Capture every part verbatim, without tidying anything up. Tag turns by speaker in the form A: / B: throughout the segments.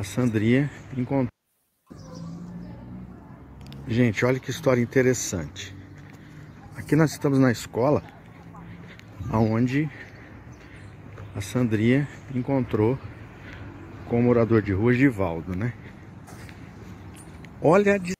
A: A Sandrinha encontrou. Gente, olha que história interessante. Aqui nós estamos na escola onde a Sandrinha encontrou com o morador de rua Givaldo, né? Olha a...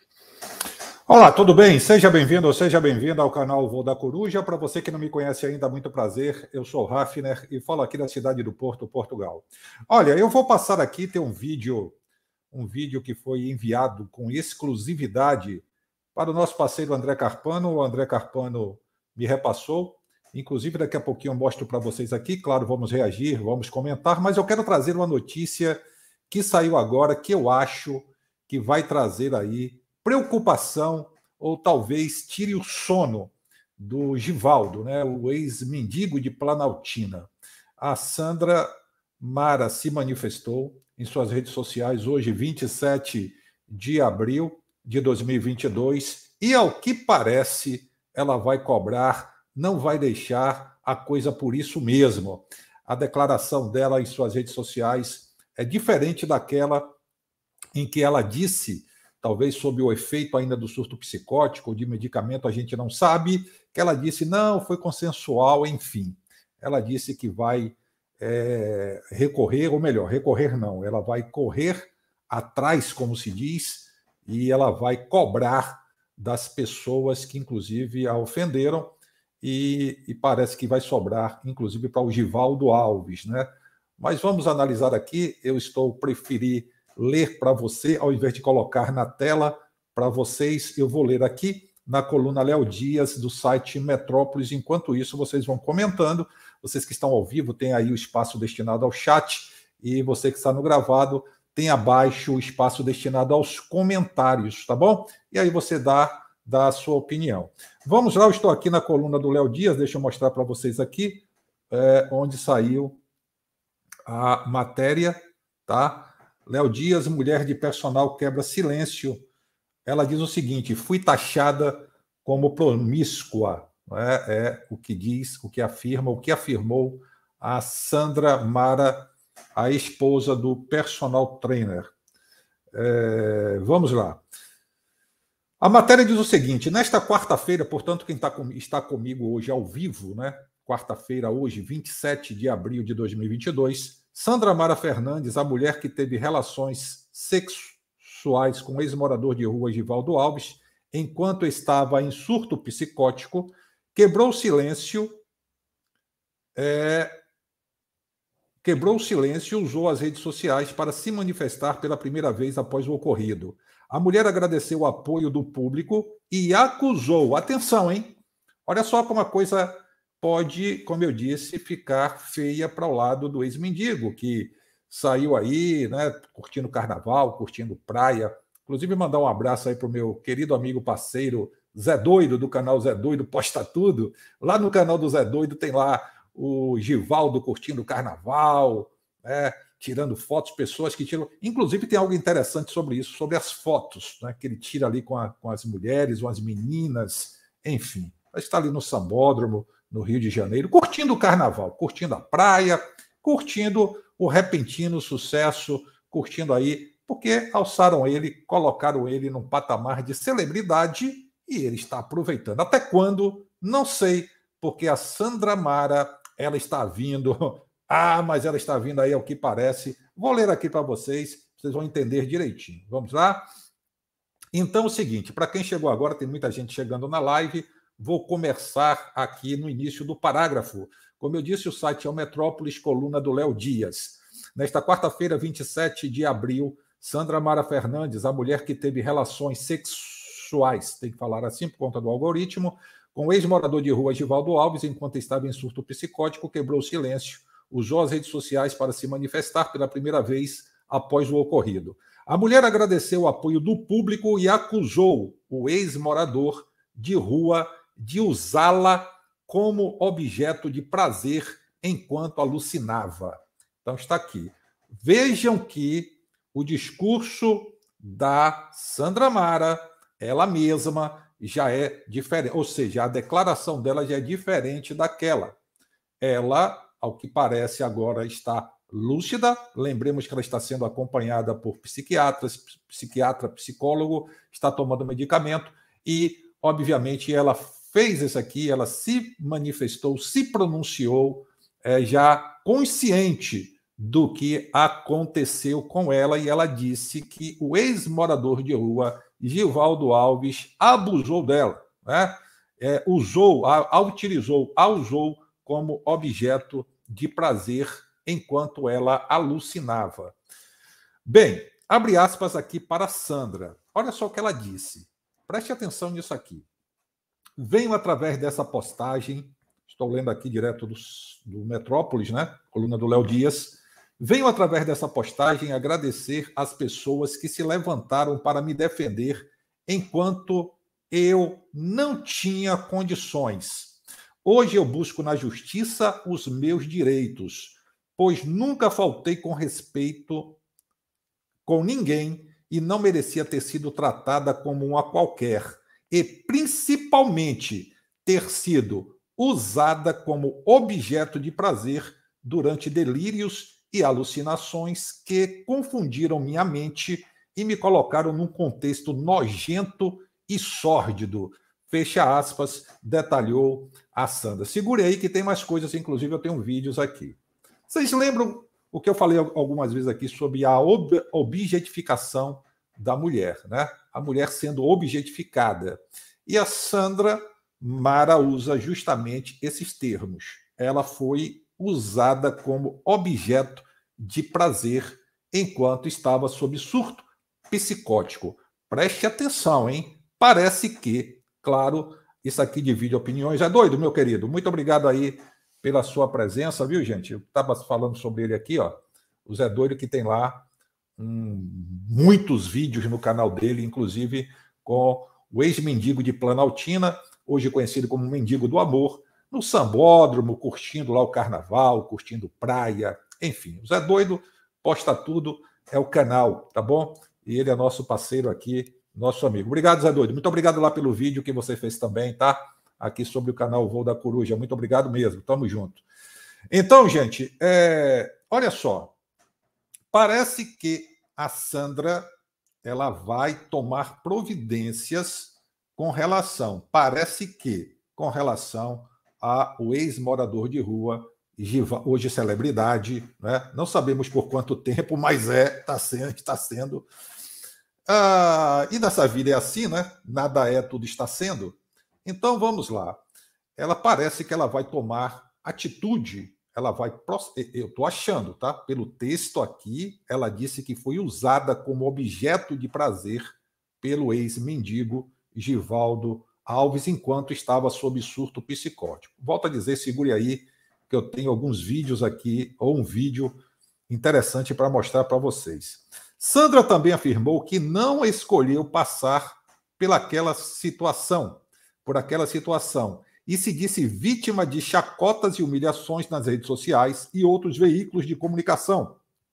B: Olá, tudo bem? Seja bem-vindo ou seja bem-vinda ao canal Voo da Coruja. Para você que não me conhece ainda, muito prazer. Eu sou o Hafner e falo aqui da cidade do Porto, Portugal. Olha, eu vou passar aqui, tem um vídeo, um vídeo que foi enviado com exclusividade para o nosso parceiro André Carpano. O André Carpano me repassou. Inclusive, daqui a pouquinho eu mostro para vocês aqui. Claro, vamos reagir, vamos comentar, mas eu quero trazer uma notícia que saiu agora, que eu acho que vai trazer aí preocupação ou talvez tire o sono do Givaldo, né, o ex-mendigo de Planaltina. A Sandra Mara se manifestou em suas redes sociais hoje, vinte e sete de abril de dois mil e vinte e dois, e ao que parece ela vai cobrar, não vai deixar a coisa por isso mesmo. A declaração dela em suas redes sociais é diferente daquela em que ela disse, talvez sob o efeito ainda do surto psicótico ou de medicamento, a gente não sabe, que ela disse, não, foi consensual, enfim. Ela disse que vai é, recorrer, ou melhor, recorrer não, ela vai correr atrás, como se diz, e ela vai cobrar das pessoas que, inclusive, a ofenderam, e, e parece que vai sobrar, inclusive, para o Givaldo Alves, né? Mas vamos analisar aqui, eu estou preferi ler para você, ao invés de colocar na tela para vocês, eu vou ler aqui na coluna Léo Dias, do site Metrópolis. Enquanto isso, vocês vão comentando. Vocês que estão ao vivo, tem aí o espaço destinado ao chat, e você que está no gravado, tem abaixo o espaço destinado aos comentários, tá bom? E aí você dá, dá a sua opinião. Vamos lá, eu estou aqui na coluna do Léo Dias, deixa eu mostrar para vocês aqui, é, onde saiu a matéria, tá? Léo Dias, mulher de personal quebra silêncio. Ela diz o seguinte, fui taxada como promíscua. É, é o que diz, o que afirma, o que afirmou a Sandra Mara, a esposa do personal trainer. É, vamos lá. A matéria diz o seguinte, nesta quarta-feira, portanto, quem tá com, está comigo hoje ao vivo, né? Quarta-feira, hoje, vinte e sete de abril de dois mil e vinte e dois, Sandra Mara Fernandes, a mulher que teve relações sexuais com o ex-morador de rua Givaldo Alves, enquanto estava em surto psicótico, quebrou o silêncio, é, quebrou o silêncio e usou as redes sociais para se manifestar pela primeira vez após o ocorrido. A mulher agradeceu o apoio do público e acusou, atenção, hein? Olha só como a coisa pode, como eu disse, ficar feia para o lado do ex-mendigo, que saiu aí, né, curtindo carnaval, curtindo praia. Inclusive, mandar um abraço aí para o meu querido amigo parceiro Zé Doido, do canal Zé Doido Posta Tudo. Lá no canal do Zé Doido tem lá o Givaldo curtindo carnaval, né, tirando fotos, pessoas que tiram... Inclusive, tem algo interessante sobre isso, sobre as fotos, né, que ele tira ali com, a, com as mulheres, ou as meninas, enfim. Está ali no Sambódromo, no Rio de Janeiro, curtindo o carnaval, curtindo a praia, curtindo o repentino sucesso, curtindo aí, porque alçaram ele, colocaram ele num patamar de celebridade e ele está aproveitando. Até quando? Não sei, porque a Sandra Mara, ela está vindo, ah, mas ela está vindo aí ao que parece. Vou ler aqui para vocês, vocês vão entender direitinho. Vamos lá? Então, é o seguinte, para quem chegou agora, tem muita gente chegando na live, vou começar aqui no início do parágrafo. Como eu disse, o site é o Metrópolis, coluna do Léo Dias. Nesta quarta-feira, vinte e sete de abril, Sandra Mara Fernandes, a mulher que teve relações sexuais, tem que falar assim por conta do algoritmo, com o ex-morador de rua Givaldo Alves, enquanto estava em surto psicótico, quebrou o silêncio, usou as redes sociais para se manifestar pela primeira vez após o ocorrido. A mulher agradeceu o apoio do público e acusou o ex-morador de rua de usá-la como objeto de prazer enquanto alucinava. Então está aqui. Vejam que o discurso da Sandra Mara, ela mesma, já é diferente, ou seja, a declaração dela já é diferente daquela. Ela, ao que parece agora, está lúcida. Lembremos que ela está sendo acompanhada por psiquiatras, psiquiatra, psicólogo, está tomando medicamento e, obviamente, ela fez isso aqui, ela se manifestou, se pronunciou é, já consciente do que aconteceu com ela, e ela disse que o ex-morador de rua, Givaldo Alves, abusou dela, né? É, usou, a, a utilizou, a usou como objeto de prazer enquanto ela alucinava. Bem, abre aspas aqui para Sandra. Olha só o que ela disse. Preste atenção nisso aqui. Venho através dessa postagem, estou lendo aqui direto do, do Metrópolis, né? Coluna do Léo Dias. Venho através dessa postagem agradecer às pessoas que se levantaram para me defender enquanto eu não tinha condições. Hoje eu busco na justiça os meus direitos, pois nunca faltei com respeito com ninguém e não merecia ter sido tratada como uma qualquer, e principalmente ter sido usada como objeto de prazer durante delírios e alucinações que confundiram minha mente e me colocaram num contexto nojento e sórdido. Fecha aspas, detalhou a Sandra. Segure aí que tem mais coisas, inclusive eu tenho vídeos aqui. Vocês lembram o que eu falei algumas vezes aqui sobre a ob objetificação da mulher, né? A mulher sendo objetificada. E a Sandra Mara usa justamente esses termos. Ela foi usada como objeto de prazer enquanto estava sob surto psicótico. Preste atenção, hein? Parece que, claro, isso aqui divide opiniões. É doido, meu querido? Muito obrigado aí pela sua presença, viu, gente? Eu estava falando sobre ele aqui, ó. O Zé Doido, que tem lá hum, muitos vídeos no canal dele, inclusive com o ex-mendigo de Planaltina, hoje conhecido como Mendigo do Amor, no sambódromo, curtindo lá o carnaval, curtindo praia, enfim. O Zé Doido posta tudo, é o canal, tá bom? E ele é nosso parceiro aqui, nosso amigo. Obrigado, Zé Doido. Muito obrigado lá pelo vídeo que você fez também, tá? Aqui sobre o canal Voo da Coruja. Muito obrigado mesmo. Tamo junto. Então, gente, é... olha só. Parece que a Sandra ela vai tomar providências com relação, parece que, com relação ao ex-morador de rua, hoje celebridade, né? Não sabemos por quanto tempo, mas é, está sendo, está sendo. Ah, e nessa vida é assim, né? Nada é, tudo está sendo. Então vamos lá. Ela parece que ela vai tomar atitude, ela vai. Eu estou achando, tá? Pelo texto aqui, ela disse que foi usada como objeto de prazer pelo ex-mendigo Givaldo Alves enquanto estava sob surto psicótico. Volto a dizer, segure aí, que eu tenho alguns vídeos aqui, ou um vídeo interessante para mostrar para vocês. Sandra também afirmou que não escolheu passar pelaquela situação, por aquela situação, e se disse vítima de chacotas e humilhações nas redes sociais e outros veículos de comunicação,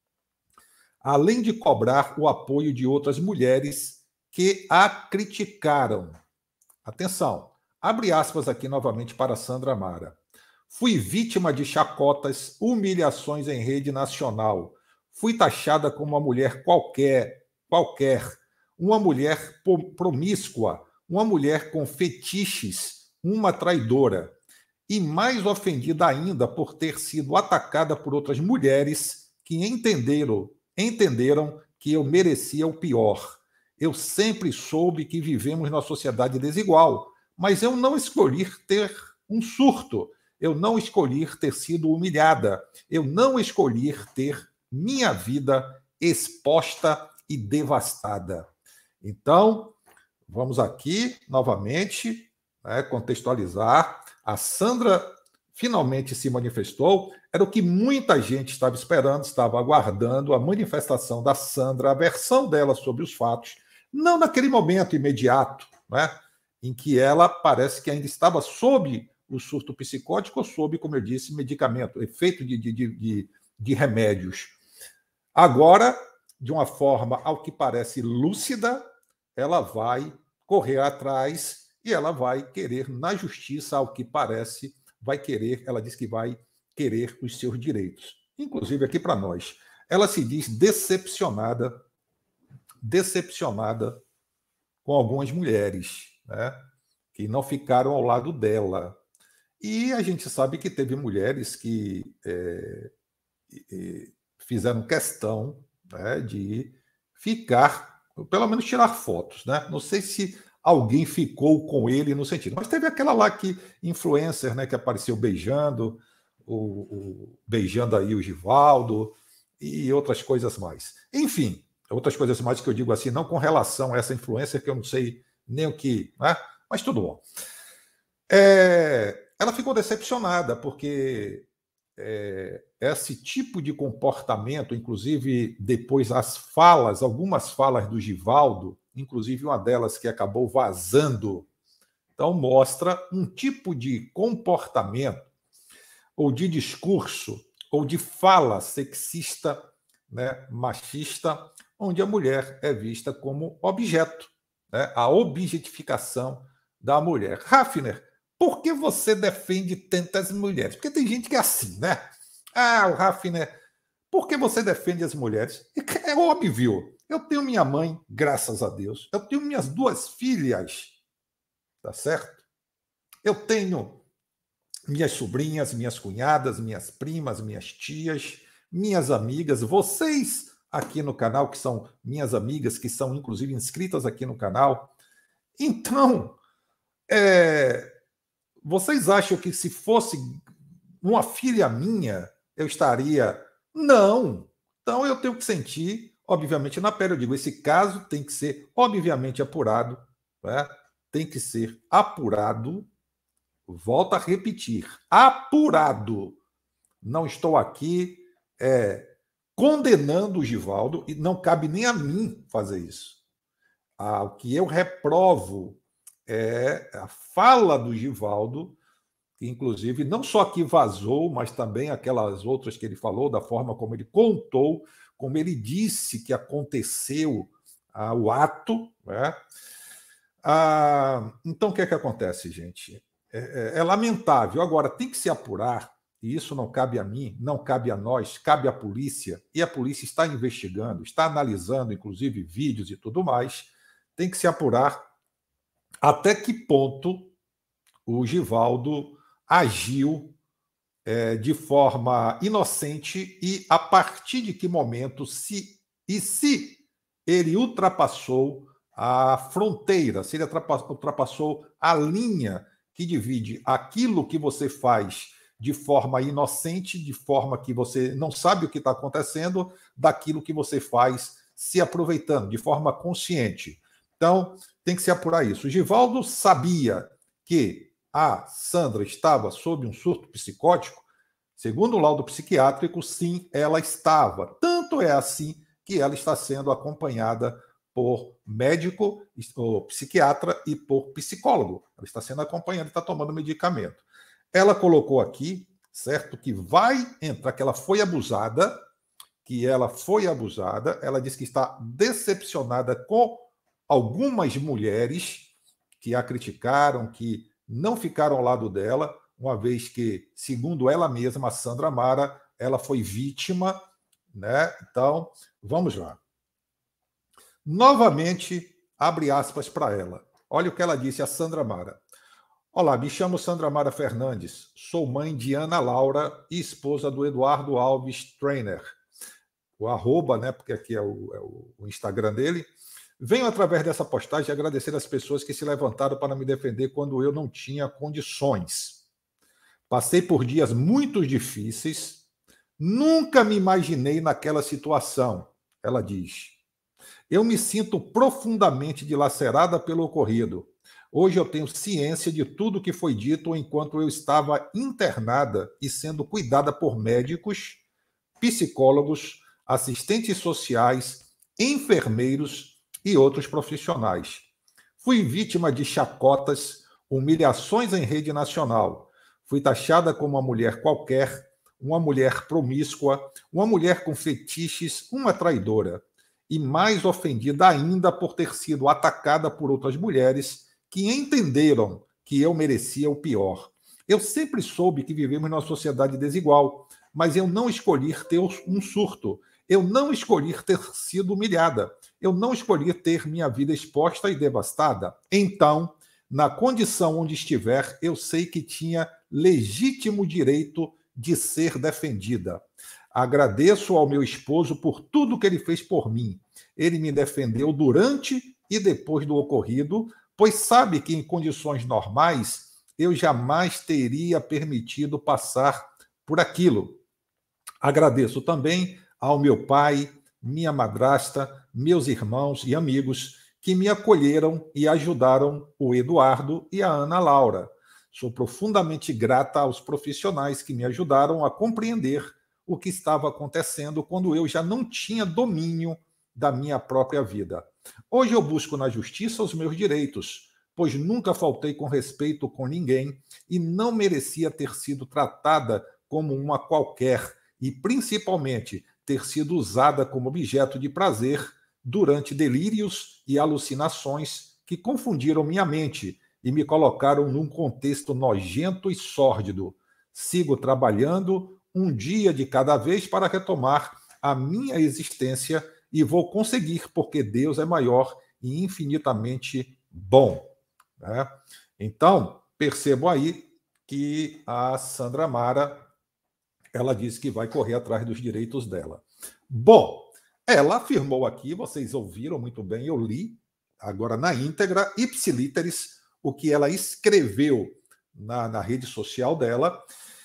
B: além de cobrar o apoio de outras mulheres que a criticaram. Atenção, abre aspas aqui novamente para Sandra Mara. Fui vítima de chacotas, humilhações em rede nacional. Fui taxada como uma mulher qualquer, qualquer, uma mulher promíscua, uma mulher com fetiches, uma traidora. E mais ofendida ainda por ter sido atacada por outras mulheres que entenderam, entenderam que eu merecia o pior. Eu sempre soube que vivemos numa sociedade desigual, mas eu não escolhi ter um surto. Eu não escolhi ter sido humilhada. Eu não escolhi ter minha vida exposta e devastada. Então, vamos aqui novamente, né, contextualizar. A Sandra finalmente se manifestou. Era o que muita gente estava esperando, estava aguardando a manifestação da Sandra, a versão dela sobre os fatos, não naquele momento imediato, né, em que ela parece que ainda estava sob o surto psicótico ou sob, como eu disse, medicamento, efeito de, de, de, de remédios. Agora, de uma forma, ao que parece lúcida, ela vai correr atrás e ela vai querer, na justiça, ao que parece, vai querer, ela diz que vai querer os seus direitos. inclusive aqui para nós. Ela se diz decepcionada, decepcionada com algumas mulheres, né, que não ficaram ao lado dela. E a gente sabe que teve mulheres que é, é, fizeram questão, né, de ficar, pelo menos tirar fotos, né? Não sei se alguém ficou com ele no sentido, mas teve aquela lá que influencer, né, que apareceu beijando, o, o, beijando aí o Givaldo e outras coisas mais. Enfim, outras coisas mais que eu digo assim, não com relação a essa influencer, que eu não sei nem o que, né? Mas tudo bom. É, ela ficou decepcionada, porque é, esse tipo de comportamento, inclusive depois as falas, algumas falas do Givaldo, inclusive uma delas que acabou vazando, então mostra um tipo de comportamento, ou de discurso, ou de fala sexista, né, machista, onde a mulher é vista como objeto, né, a objetificação da mulher. Hafner, por que você defende tantas mulheres? Porque tem gente que é assim, né? Ah, o Hafner, por que você defende as mulheres? É óbvio. Eu tenho minha mãe, graças a Deus. Eu tenho minhas duas filhas, tá certo? Eu tenho minhas sobrinhas, minhas cunhadas, minhas primas, minhas tias, minhas amigas, vocês aqui no canal, que são minhas amigas, que são inclusive inscritas aqui no canal. Então, é, vocês acham que se fosse uma filha minha, eu estaria... Não! Então eu tenho que sentir, obviamente, na pele. Eu digo, esse caso tem que ser, obviamente, apurado, né? Tem que ser apurado. Volto a repetir, apurado. Não estou aqui é, condenando o Givaldo, e não cabe nem a mim fazer isso. Ah, o que eu reprovo é a fala do Givaldo, que inclusive não só que vazou, mas também aquelas outras que ele falou, da forma como ele contou, como ele disse que aconteceu ah, o ato, né? Ah, então, o que é que acontece, gente? É, é, é lamentável. Agora, tem que se apurar, e isso não cabe a mim, não cabe a nós, cabe à polícia, e a polícia está investigando, está analisando, inclusive, vídeos e tudo mais. Tem que se apurar até que ponto o Givaldo agiu é, de forma inocente e a partir de que momento se e se ele ultrapassou a fronteira, se ele ultrapassou a linha que divide aquilo que você faz de forma inocente, de forma que você não sabe o que está acontecendo, daquilo que você faz se aproveitando, de forma consciente. Então, tem que se apurar isso. O Givaldo sabia que a Sandra estava sob um surto psicótico. Segundo o laudo psiquiátrico, sim, ela estava. Tanto é assim que ela está sendo acompanhada por médico, ou psiquiatra e por psicólogo. Ela está sendo acompanhada, está tomando medicamento. Ela colocou aqui, certo, que vai entrar, que ela foi abusada, que ela foi abusada. Ela diz que está decepcionada com algumas mulheres que a criticaram, que não ficaram ao lado dela, uma vez que, segundo ela mesma, a Sandra Mara, ela foi vítima, né? Então, vamos lá. Novamente, abre aspas para ela. Olha o que ela disse, a Sandra Mara. Olá, me chamo Sandra Mara Fernandes, sou mãe de Ana Laura e esposa do Eduardo Alves Trainer. O arroba, né, porque aqui é o, é o Instagram dele. Venho, através dessa postagem, agradecer as pessoas que se levantaram para me defender quando eu não tinha condições. Passei por dias muito difíceis, nunca me imaginei naquela situação, ela diz. Eu me sinto profundamente dilacerada pelo ocorrido. Hoje eu tenho ciência de tudo que foi dito enquanto eu estava internada e sendo cuidada por médicos, psicólogos, assistentes sociais, enfermeiros e outros profissionais. Fui vítima de chacotas, humilhações em rede nacional. Fui taxada como uma mulher qualquer, uma mulher promíscua, uma mulher com fetiches, uma traidora. E mais ofendida ainda por ter sido atacada por outras mulheres que entenderam que eu merecia o pior. Eu sempre soube que vivemos numa sociedade desigual, mas eu não escolhi ter um surto. Eu não escolhi ter sido humilhada. Eu não escolhi ter minha vida exposta e devastada. Então, na condição onde estiver, eu sei que tinha legítimo direito de ser defendida. Agradeço ao meu esposo por tudo que ele fez por mim. Ele me defendeu durante e depois do ocorrido, pois sabe que em condições normais eu jamais teria permitido passar por aquilo. Agradeço também ao meu pai, minha madrasta, meus irmãos e amigos que me acolheram e ajudaram o Eduardo e a Ana Laura. Sou profundamente grata aos profissionais que me ajudaram a compreender o que estava acontecendo quando eu já não tinha domínio da minha própria vida. Hoje eu busco na justiça os meus direitos, pois nunca faltei com respeito com ninguém e não merecia ter sido tratada como uma qualquer e, principalmente, ter sido usada como objeto de prazer durante delírios e alucinações que confundiram minha mente e me colocaram num contexto nojento e sórdido. Sigo trabalhando um dia de cada vez para retomar a minha existência e vou conseguir, porque Deus é maior e infinitamente bom. Né? Então, percebo aí que a Sandra Mara, ela disse que vai correr atrás dos direitos dela. Bom, ela afirmou aqui, vocês ouviram muito bem, eu li agora na íntegra, ipsiliteris, o que ela escreveu na, na rede social dela,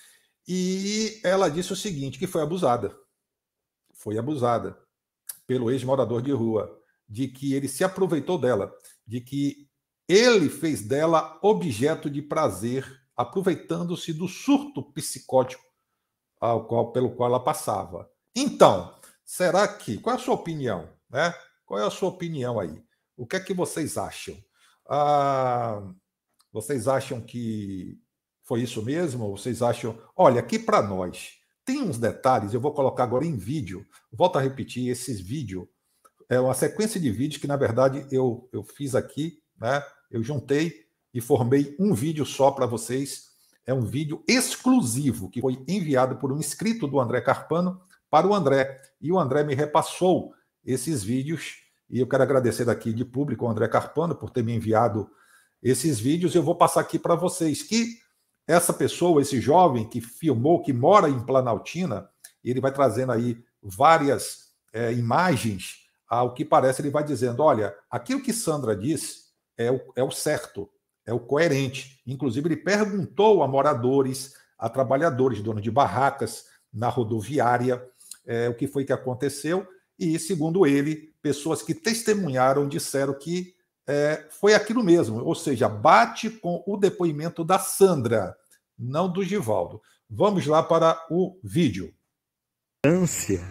B: e ela disse o seguinte, que foi abusada. Foi abusada pelo ex-morador de rua, de que ele se aproveitou dela, de que ele fez dela objeto de prazer, aproveitando-se do surto psicótico ao qual, pelo qual ela passava. Então, será que... Qual é a sua opinião? Né? Qual é a sua opinião aí? O que é que vocês acham? Ah, vocês acham que foi isso mesmo? Vocês acham... Olha, aqui para nós, tem uns detalhes, eu vou colocar agora em vídeo. Volto a repetir, esses vídeos, é uma sequência de vídeos que, na verdade, eu, eu fiz aqui, né? Eu juntei e formei um vídeo só para vocês. É um vídeo exclusivo que foi enviado por um inscrito do André Carpano para o André. E o André me repassou esses vídeos. E eu quero agradecer daqui de público ao André Carpano por ter me enviado esses vídeos. Eu vou passar aqui para vocês que essa pessoa, esse jovem que filmou, que mora em Planaltina, ele vai trazendo aí várias é, imagens. Ao que parece, ele vai dizendo, olha, aquilo que Sandra disse é o, é o certo, é o coerente. Inclusive, ele perguntou a moradores, a trabalhadores, donos de barracas na rodoviária, é, o que foi que aconteceu. E, segundo ele, pessoas que testemunharam disseram que é, foi aquilo mesmo, ou seja, bate com o depoimento da Sandra, não do Givaldo. Vamos lá para o vídeo.
A: Ânsia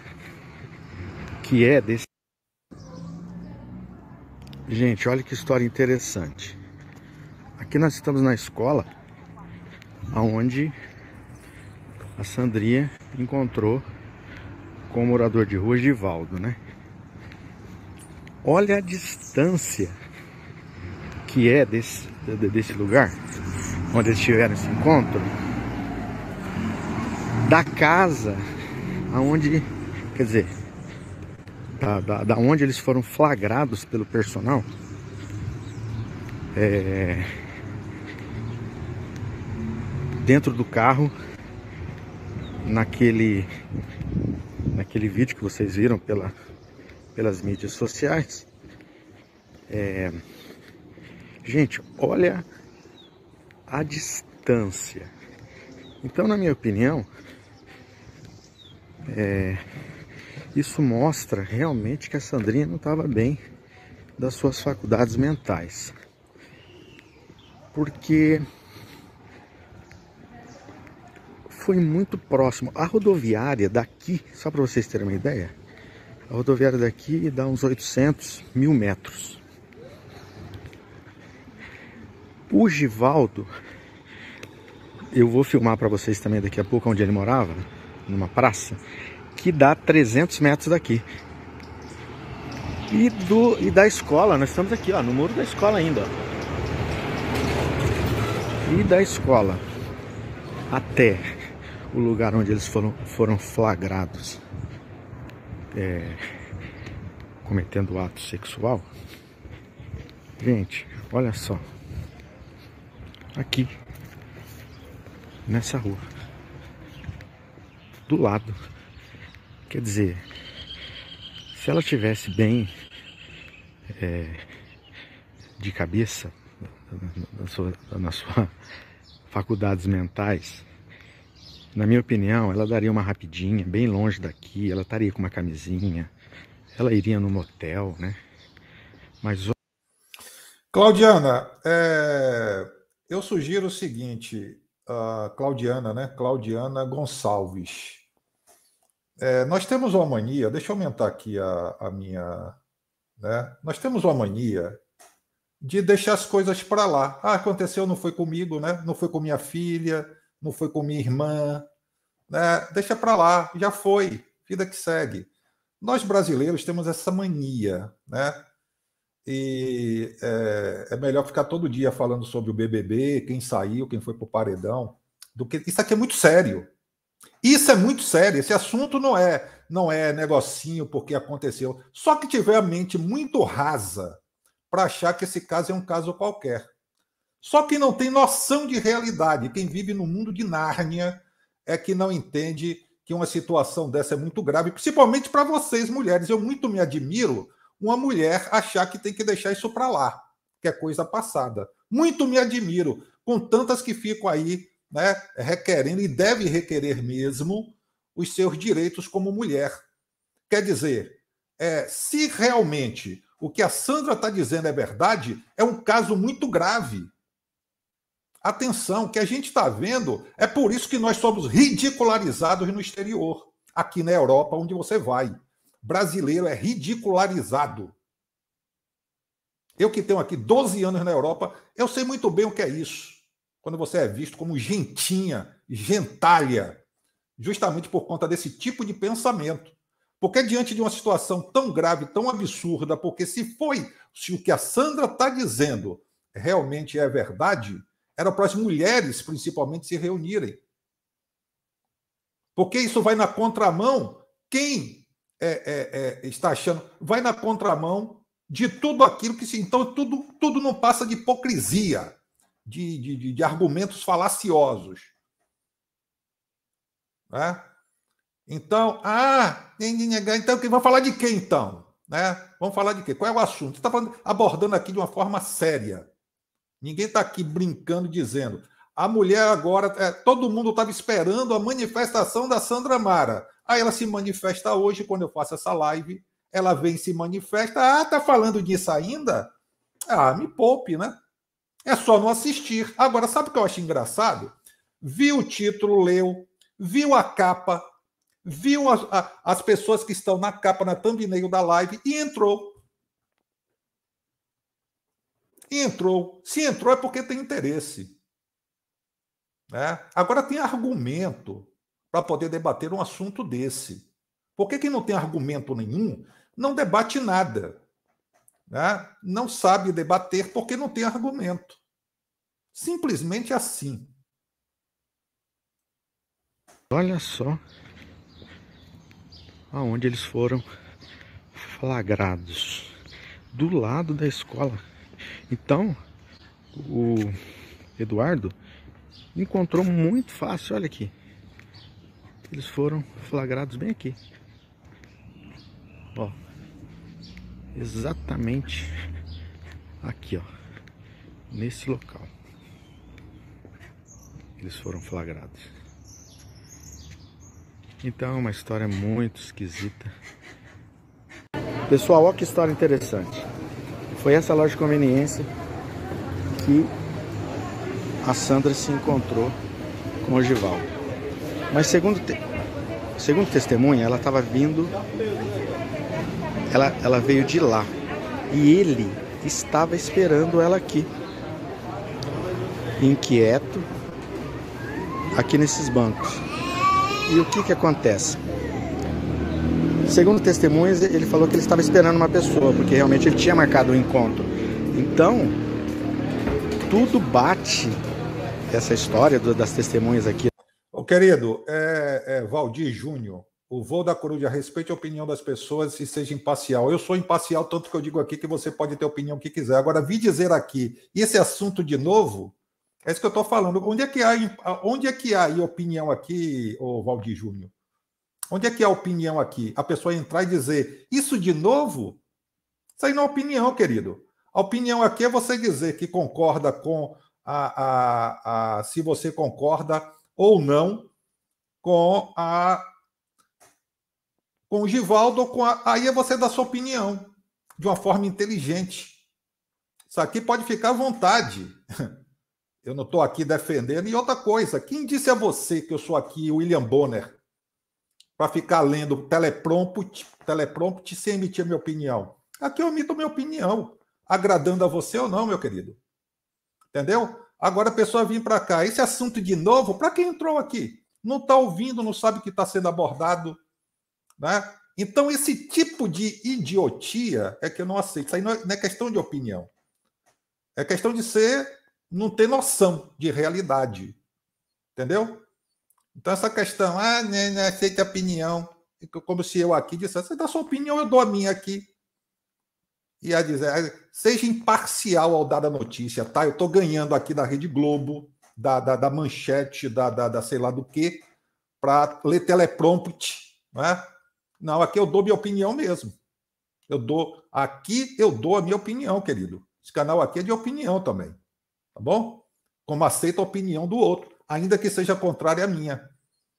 A: que é desse... Gente, olha que história interessante. Aqui nós estamos na escola onde a Sandrinha encontrou com o morador de rua Givaldo, né? Olha a distância que é desse, desse lugar onde eles tiveram esse encontro da casa aonde, quer dizer, da, da, da onde eles foram flagrados pelo personal. É, dentro do carro, naquele naquele vídeo que vocês viram pela, pelas mídias sociais. É, gente, olha a distância. Então, na minha opinião, é, isso mostra realmente que a Sandrinha não estava bem das suas faculdades mentais. Porque foi muito próximo. A rodoviária daqui, só para vocês terem uma ideia, a rodoviária daqui dá uns oitocentos mil metros. O Givaldo, eu vou filmar para vocês também daqui a pouco onde ele morava, numa praça, que dá trezentos metros daqui. E, do, e da escola, nós estamos aqui, ó, no muro da escola ainda, ó. E da escola até o lugar onde eles foram, foram flagrados é, cometendo ato sexual. Gente, olha só. Aqui, nessa rua, do lado. Quer dizer, se ela tivesse bem é, de cabeça na sua, na sua faculdades mentais, na minha opinião, ela daria uma rapidinha, bem longe daqui, ela estaria com uma camisinha, ela iria no motel, né? Mas...
B: Claudiana, é, eu sugiro o seguinte, a Claudiana, né? Claudiana Gonçalves. É, nós temos uma mania, deixa eu aumentar aqui a, a minha... Né? Nós temos uma mania de deixar as coisas para lá. Ah, aconteceu, não foi comigo, né? Não foi com minha filha, não foi com minha irmã, né? Deixa para lá, já foi, vida que segue. Nós brasileiros temos essa mania, né? E é, é melhor ficar todo dia falando sobre o B B B, quem saiu, quem foi para o paredão, do que isso aqui é muito sério. Isso é muito sério. Esse assunto não é não é negocinho porque aconteceu. Só que tiver a mente muito rasa para achar que esse caso é um caso qualquer. Só que não tem noção de realidade. Quem vive no mundo de Nárnia é que não entende que uma situação dessa é muito grave, principalmente para vocês, mulheres. Eu muito me admiro uma mulher achar que tem que deixar isso para lá, que é coisa passada. Muito me admiro, com tantas que ficam aí, né, requerendo, e deve requerer mesmo, os seus direitos como mulher. Quer dizer, é, se realmente o que a Sandra está dizendo é verdade, é um caso muito grave. Atenção, o que a gente está vendo é por isso que nós somos ridicularizados no exterior, aqui na Europa, onde você vai. Brasileiro é ridicularizado. Eu que tenho aqui doze anos na Europa, eu sei muito bem o que é isso. Quando você é visto como gentinha, gentalha, justamente por conta desse tipo de pensamento. Porque diante de uma situação tão grave, tão absurda, porque se foi, se o que a Sandra está dizendo realmente é verdade, era para as mulheres, principalmente, se reunirem. Porque isso vai na contramão, quem é, é, é, está achando, vai na contramão de tudo aquilo que se... Então, tudo, tudo não passa de hipocrisia, de, de, de argumentos falaciosos. Né? Então, ah, então vamos falar de quê, então? Né? Vamos falar de quê? Qual é o assunto? Você está abordando aqui de uma forma séria. Ninguém está aqui brincando, dizendo. A mulher agora, é, todo mundo estava esperando a manifestação da Sandra Mara. Aí ela se manifesta hoje, quando eu faço essa live, ela vem e se manifesta. Ah, tá falando disso ainda? Ah, me poupe, né? É só não assistir. Agora, sabe o que eu acho engraçado? Viu o título, leu, viu a capa, viu as, a, as pessoas que estão na capa, na thumbnail da live e entrou. E entrou. Se entrou é porque tem interesse. Né? Agora tem argumento para poder debater um assunto desse. Por que quem não tem argumento nenhum não debate nada? Né? Não sabe debater porque não tem argumento. Simplesmente assim.
A: Olha só aonde eles foram flagrados. Do lado da escola. Então, o Eduardo encontrou muito fácil, olha aqui. Eles foram flagrados bem aqui. Ó. Exatamente aqui, ó. Nesse local. Eles foram flagrados. Então, é uma história muito esquisita. Pessoal, olha que história interessante. Foi essa loja de conveniência que a Sandra se encontrou com o Givaldo. Mas segundo, te... segundo testemunha, ela estava vindo, ela, ela veio de lá. E ele estava esperando ela aqui, inquieto, aqui nesses bancos. E o que que acontece? Segundo testemunhas, ele falou que ele estava esperando uma pessoa, porque realmente ele tinha marcado o encontro. Então, tudo bate, essa história das testemunhas aqui.
B: Ô, querido, é, é Valdir Júnior, o voo da coruja, respeite a opinião das pessoas e seja imparcial. Eu sou imparcial, tanto que eu digo aqui que você pode ter a opinião que quiser. Agora, vi dizer aqui, esse assunto de novo, é isso que eu estou falando. Onde é que há, onde é que há aí opinião aqui, ô Valdir Júnior? Onde é que há opinião aqui? A pessoa entrar e dizer, isso de novo? Isso aí não é opinião, querido. A opinião aqui é você dizer que concorda com a, a, a se você concorda ou não com a com o Givaldo, com a, aí é você dar sua opinião de uma forma inteligente. Isso aqui pode ficar à vontade. Eu não estou aqui defendendo. E outra coisa, quem disse a você que eu sou aqui William Bonner para ficar lendo teleprompter, teleprompter sem emitir minha opinião? Aqui eu emito minha opinião, agradando a você ou não, meu querido. Entendeu? Agora a pessoa vir para cá, esse assunto de novo, para quem entrou aqui? Não está ouvindo, não sabe o que está sendo abordado, né? Então, esse tipo de idiotia é que eu não aceito. Isso aí não é, não é questão de opinião. É questão de ser, não ter noção de realidade. Entendeu? Então, essa questão, ah, não, não aceita a opinião. Como se eu aqui dissesse, você dá a sua opinião, eu dou a minha aqui. E a dizer, seja imparcial ao dar a notícia, tá? Eu estou ganhando aqui da Rede Globo, da, da, da Manchete, da, da, da sei lá do quê, para ler teleprompter, né? Não, aqui eu dou minha opinião mesmo. Eu dou, aqui eu dou a minha opinião, querido. Esse canal aqui é de opinião também, tá bom? Como aceito a opinião do outro, ainda que seja contrária à minha.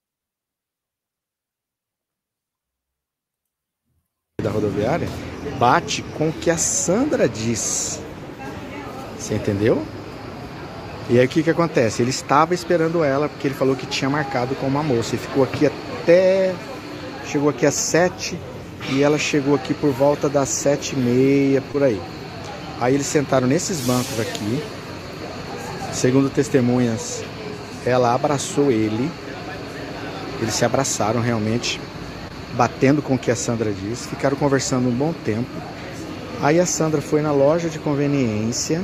A: Da rodoviária bate com o que a Sandra diz. Você entendeu? E aí o que que acontece? Ele estava esperando ela porque ele falou que tinha marcado com uma moça e ficou aqui até... Chegou aqui às sete e ela chegou aqui por volta das sete e meia, por aí. Aí eles sentaram nesses bancos aqui. Segundo testemunhas, ela abraçou ele. Eles se abraçaram realmente, batendo com o que a Sandra disse. Ficaram conversando um bom tempo. Aí a Sandra foi na loja de conveniência.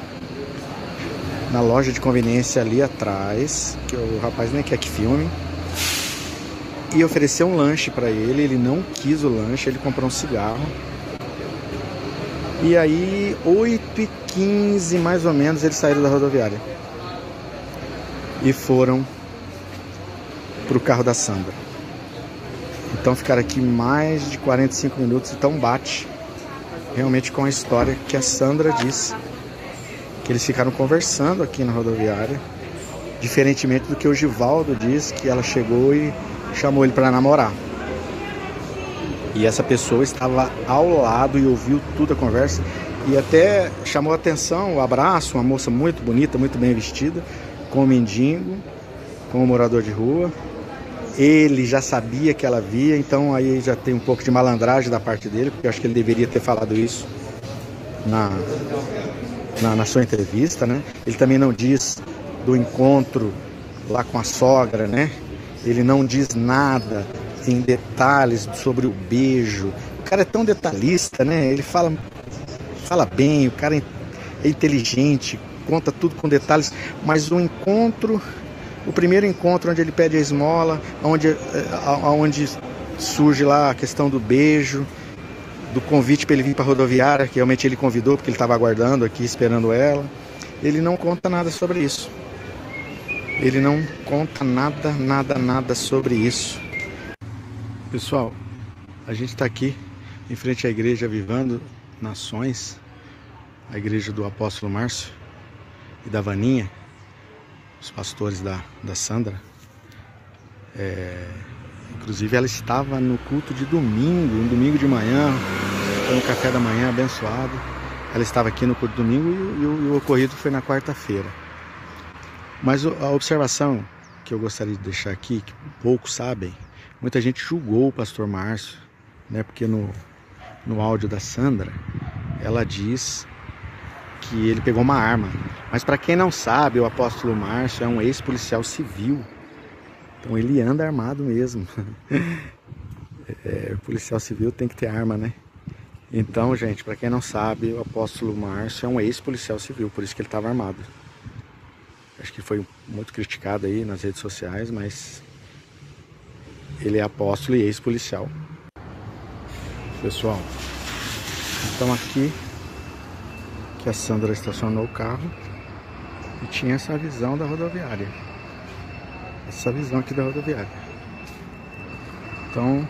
A: Na loja de conveniência ali atrás, que o rapaz nem quer que filme. E ofereceu um lanche para ele, ele não quis o lanche, ele comprou um cigarro. E aí, oito e quinze mais ou menos, eles saíram da rodoviária. E foram pro carro da Sandra. Então ficaram aqui mais de quarenta e cinco minutos, então bate realmente com a história que a Sandra disse. Que eles ficaram conversando aqui na rodoviária. Diferentemente do que o Givaldo disse, que ela chegou e chamou ele para namorar. E essa pessoa estava ao lado e ouviu tudo a conversa. E até chamou a atenção o abraço, uma moça muito bonita, muito bem vestida, com o mendigo, com o morador de rua. Ele já sabia que ela via, então aí já tem um pouco de malandragem da parte dele, porque eu acho que ele deveria ter falado isso na, na, na sua entrevista, né? Ele também não diz do encontro lá com a sogra, né? Ele não diz nada em detalhes sobre o beijo. O cara é tão detalhista, né? Ele fala, fala bem, o cara é inteligente, conta tudo com detalhes. Mas o encontro, o primeiro encontro onde ele pede a esmola, onde, onde surge lá a questão do beijo, do convite para ele vir para a rodoviária, que realmente ele convidou porque ele estava aguardando aqui, esperando ela. Ele não conta nada sobre isso. Ele não conta nada, nada, nada sobre isso. Pessoal, a gente está aqui em frente à igreja Avivando Nações, a igreja do apóstolo Márcio e da Vaninha, os pastores da, da Sandra. É, inclusive ela estava no culto de domingo, um domingo de manhã, foi no café da manhã abençoado. Ela estava aqui no culto de domingo e, e, o, e o ocorrido foi na quarta-feira. Mas a observação que eu gostaria de deixar aqui, que poucos sabem, muita gente julgou o pastor Márcio, né? Porque no, no áudio da Sandra, ela diz que ele pegou uma arma. Mas para quem não sabe, o apóstolo Márcio é um ex-policial civil. Então ele anda armado mesmo. É, o policial civil tem que ter arma, né? Então, gente, para quem não sabe, o apóstolo Márcio é um ex-policial civil, por isso que ele estava armado. acho que foi muito criticado aí nas redes sociais, mas ele é apóstolo e ex-policial. Pessoal, então aqui que a Sandra estacionou o carro e tinha essa visão da rodoviária. Essa visão aqui da rodoviária. Então,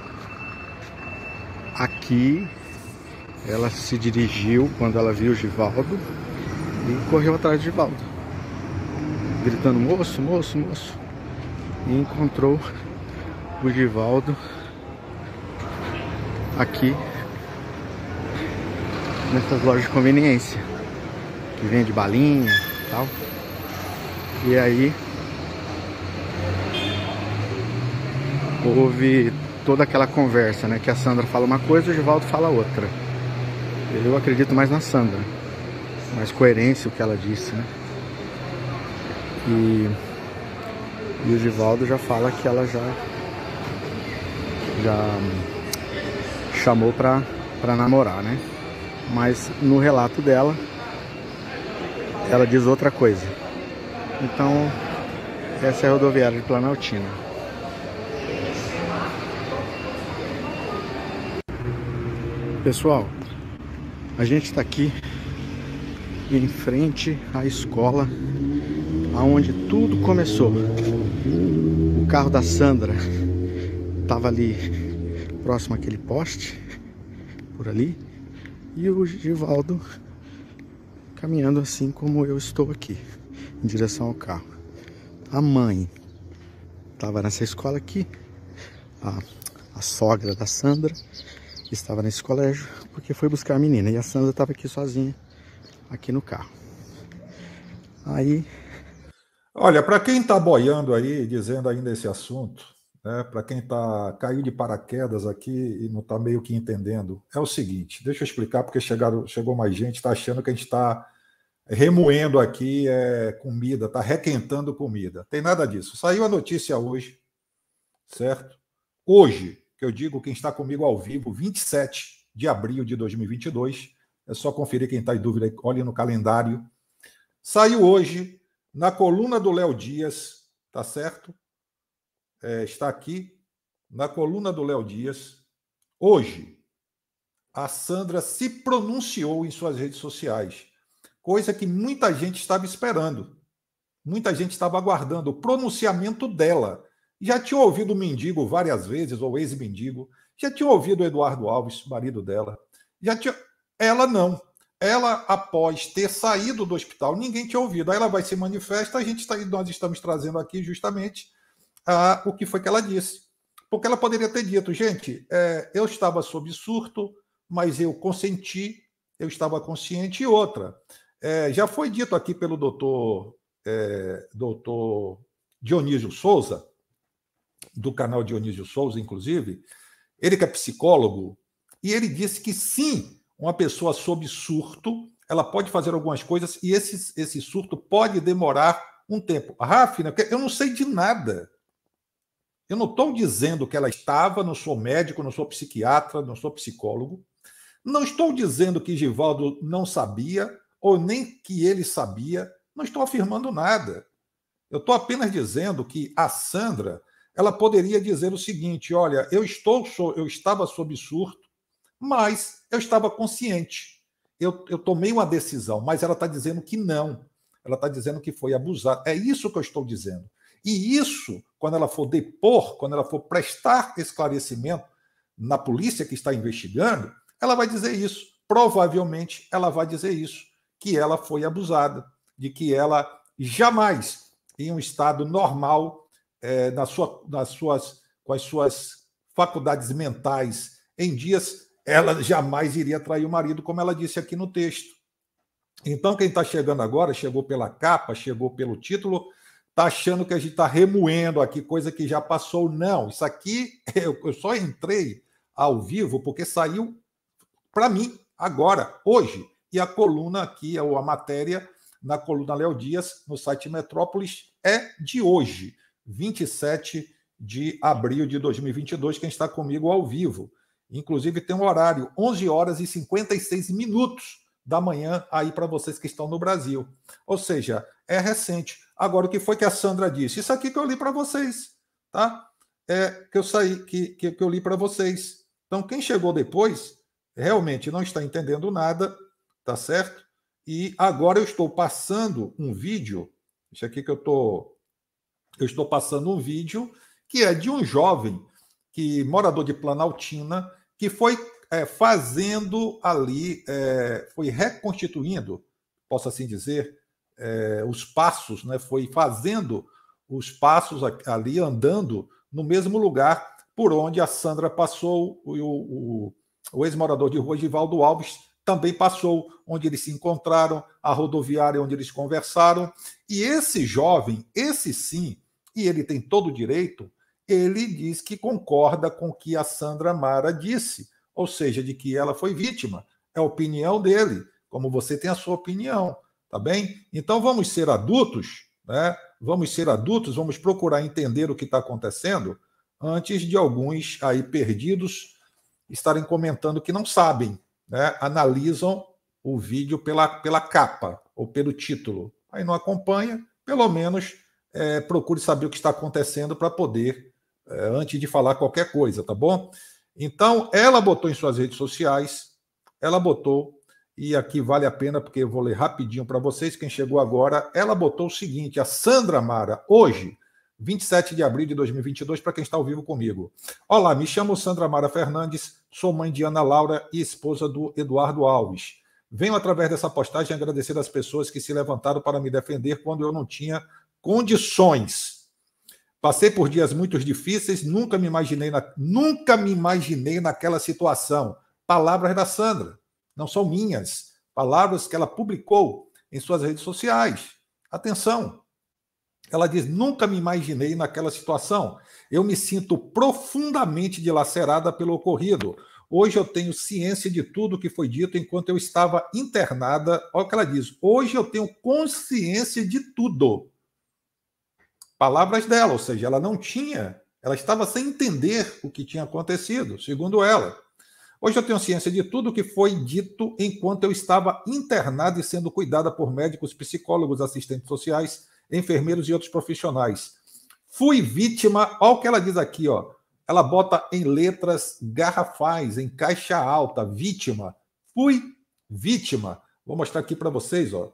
A: aqui ela se dirigiu quando ela viu o Givaldo e correu atrás do Givaldo, gritando: moço, moço, moço. E encontrou o Givaldo aqui nessas lojas de conveniência que vende balinha e tal. E aí houve toda aquela conversa, né? Que a Sandra fala uma coisa e o Givaldo fala outra. Eu acredito mais na Sandra, mais coerência o que ela disse, né? E, e o Givaldo já fala que ela já já chamou pra, pra namorar, né? Mas no relato dela, ela diz outra coisa. Então, essa é a rodoviária de Planaltina. Pessoal, a gente está aqui em frente à escola aonde tudo começou. O carro da Sandra estava ali próximo àquele poste, por ali, e o Givaldo caminhando assim como eu estou aqui, em direção ao carro. A mãe estava nessa escola aqui, a, a sogra da Sandra estava nesse colégio porque foi buscar a menina, e a Sandra estava aqui sozinha, aqui no carro. Aí...
B: Olha, para quem está boiando aí, dizendo ainda esse assunto, né, para quem tá, caiu de paraquedas aqui e não está meio que entendendo, é o seguinte, deixa eu explicar, porque chegaram, chegou mais gente, está achando que a gente está remoendo aqui é, comida, está requentando comida. Tem nada disso. Saiu a notícia hoje, certo? Hoje, que eu digo, quem está comigo ao vivo, vinte e sete de abril de dois mil e vinte e dois, é só conferir quem está em dúvida, olhe no calendário. Saiu hoje, na coluna do Léo Dias, tá certo? É, está aqui, na coluna do Léo Dias. Hoje, a Sandra se pronunciou em suas redes sociais, coisa que muita gente estava esperando. Muita gente estava aguardando o pronunciamento dela. Já tinha ouvido o mendigo várias vezes, ou ex-mendigo. Já tinha ouvido o Eduardo Alves, marido dela. Já tinha... Ela não. Ela, após ter saído do hospital, ninguém tinha ouvido. Aí ela vai se manifesta, a gente está, nós estamos trazendo aqui justamente ah, o que foi que ela disse. Porque ela poderia ter dito, gente, é, eu estava sob surto, mas eu consenti, eu estava consciente. E outra, é, já foi dito aqui pelo doutor, é, doutor Dionísio Souza, do canal Dionísio Souza, inclusive, ele que é psicólogo, e ele disse que sim, uma pessoa sob surto, ela pode fazer algumas coisas e esse, esse surto pode demorar um tempo. Rafina, eu não sei de nada. Eu não estou dizendo que ela estava, não sou médico, não sou psiquiatra, não sou psicólogo. Não estou dizendo que Givaldo não sabia, ou nem que ele sabia. Não estou afirmando nada. Eu estou apenas dizendo que a Sandra, ela poderia dizer o seguinte, olha, eu, estou, eu estava sob surto, mas eu estava consciente. Eu, eu tomei uma decisão, mas ela está dizendo que não. Ela está dizendo que foi abusada. É isso que eu estou dizendo. E isso, quando ela for depor, quando ela for prestar esclarecimento na polícia que está investigando, ela vai dizer isso. Provavelmente ela vai dizer isso, que ela foi abusada, de que ela jamais, em um estado normal, é, na sua, nas suas, com as suas faculdades mentais em dias, ela jamais iria trair o marido, como ela disse aqui no texto. Então, quem está chegando agora, chegou pela capa, chegou pelo título, está achando que a gente está remoendo aqui, coisa que já passou. Não, isso aqui, eu, eu só entrei ao vivo porque saiu para mim agora, hoje. E a coluna aqui, a matéria na coluna Léo Dias, no site Metrópolis, é de hoje, vinte e sete de abril de dois mil e vinte e dois, quem está comigo ao vivo. Inclusive tem um horário, onze horas e cinquenta e seis minutos da manhã, aí para vocês que estão no Brasil. Ou seja, é recente. Agora, o que foi que a Sandra disse? Isso aqui que eu li para vocês, tá? É, que eu saí, que, que, que eu li para vocês. Então, quem chegou depois, realmente não está entendendo nada, tá certo? E agora eu estou passando um vídeo, isso aqui que eu tô, eu estou passando um vídeo que é de um jovem que morador de Planaltina que foi é, fazendo ali, é, foi reconstituindo, posso assim dizer, é, os passos, né? Foi fazendo os passos ali, andando no mesmo lugar por onde a Sandra passou, o, o, o ex-morador de rua Givaldo Alves também passou, onde eles se encontraram, a rodoviária onde eles conversaram. E esse jovem, esse sim, e ele tem todo o direito, ele diz que concorda com o que a Sandra Mara disse, ou seja, de que ela foi vítima. É a opinião dele, como você tem a sua opinião, tá bem? Então vamos ser adultos, né? Vamos ser adultos, vamos procurar entender o que está acontecendo antes de alguns aí perdidos estarem comentando que não sabem, né? Analisam o vídeo pela, pela capa ou pelo título. Aí não acompanha, pelo menos é, procure saber o que está acontecendo para poder, é, antes de falar qualquer coisa, tá bom? Então, ela botou em suas redes sociais, ela botou, e aqui vale a pena, porque eu vou ler rapidinho para vocês, quem chegou agora, ela botou o seguinte, a Sandra Mara, hoje, vinte e sete de abril de dois mil e vinte e dois, para quem está ao vivo comigo. Olá, me chamo Sandra Mara Fernandes, sou mãe de Ana Laura e esposa do Eduardo Alves. Venho, através dessa postagem, agradecer as pessoas que se levantaram para me defender quando eu não tinha condições. Passei por dias muito difíceis, nunca me imaginei, na, nunca me imaginei naquela situação. Palavras da Sandra, não são minhas. Palavras que ela publicou em suas redes sociais. Atenção! Ela diz, nunca me imaginei naquela situação. Eu me sinto profundamente dilacerada pelo ocorrido. Hoje eu tenho ciência de tudo que foi dito enquanto eu estava internada. Olha o que ela diz. Hoje eu tenho consciência de tudo. Palavras dela, ou seja, ela não tinha, ela estava sem entender o que tinha acontecido, segundo ela. Hoje eu tenho ciência de tudo que foi dito enquanto eu estava internada e sendo cuidada por médicos, psicólogos, assistentes sociais, enfermeiros e outros profissionais. Fui vítima, olha o que ela diz aqui, ó. Ela bota em letras garrafais, em caixa alta, vítima. Fui vítima. Vou mostrar aqui para vocês, ó.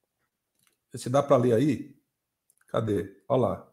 B: Se dá para ler aí. Cadê? Olha lá.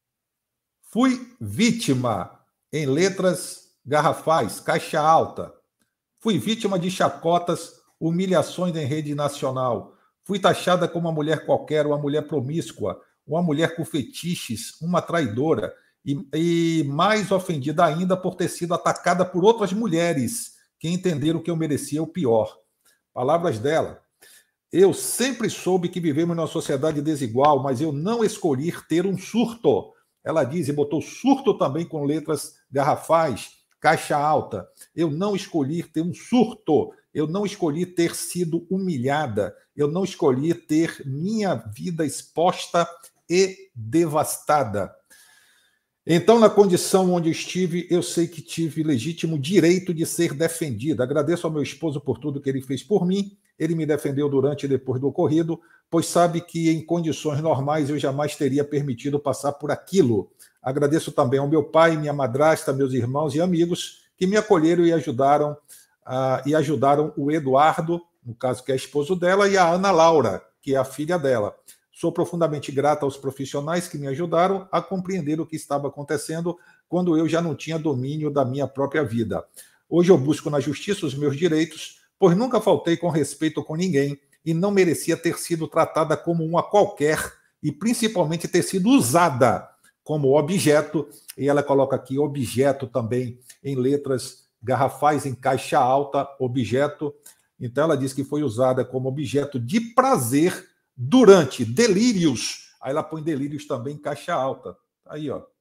B: Fui vítima, em letras garrafais, caixa alta. Fui vítima de chacotas, humilhações em rede nacional. Fui taxada como uma mulher qualquer, uma mulher promíscua, uma mulher com fetiches, uma traidora, e, e mais ofendida ainda por ter sido atacada por outras mulheres que entenderam que eu merecia o pior. Palavras dela. Eu sempre soube que vivemos numa sociedade desigual, mas eu não escolhi ter um surto. Ela diz, e botou surto também com letras garrafais, caixa alta. Eu não escolhi ter um surto. Eu não escolhi ter sido humilhada. Eu não escolhi ter minha vida exposta e devastada. Então, na condição onde estive, eu sei que tive legítimo direito de ser defendida. Agradeço ao meu esposo por tudo que ele fez por mim. Ele me defendeu durante e depois do ocorrido, pois sabe que em condições normais eu jamais teria permitido passar por aquilo. Agradeço também ao meu pai, minha madrasta, meus irmãos e amigos que me acolheram e ajudaram, uh, e ajudaram o Eduardo, no caso que é esposo dela, e a Ana Laura, que é a filha dela. Sou profundamente grata aos profissionais que me ajudaram a compreender o que estava acontecendo quando eu já não tinha domínio da minha própria vida. Hoje eu busco na justiça os meus direitos, pois nunca faltei com respeito com ninguém e não merecia ter sido tratada como uma qualquer e principalmente ter sido usada como objeto, e ela coloca aqui objeto também em letras garrafais em caixa alta, objeto. Então ela diz que foi usada como objeto de prazer durante delírios. Aí ela põe delírios também em caixa alta. Aí, ó.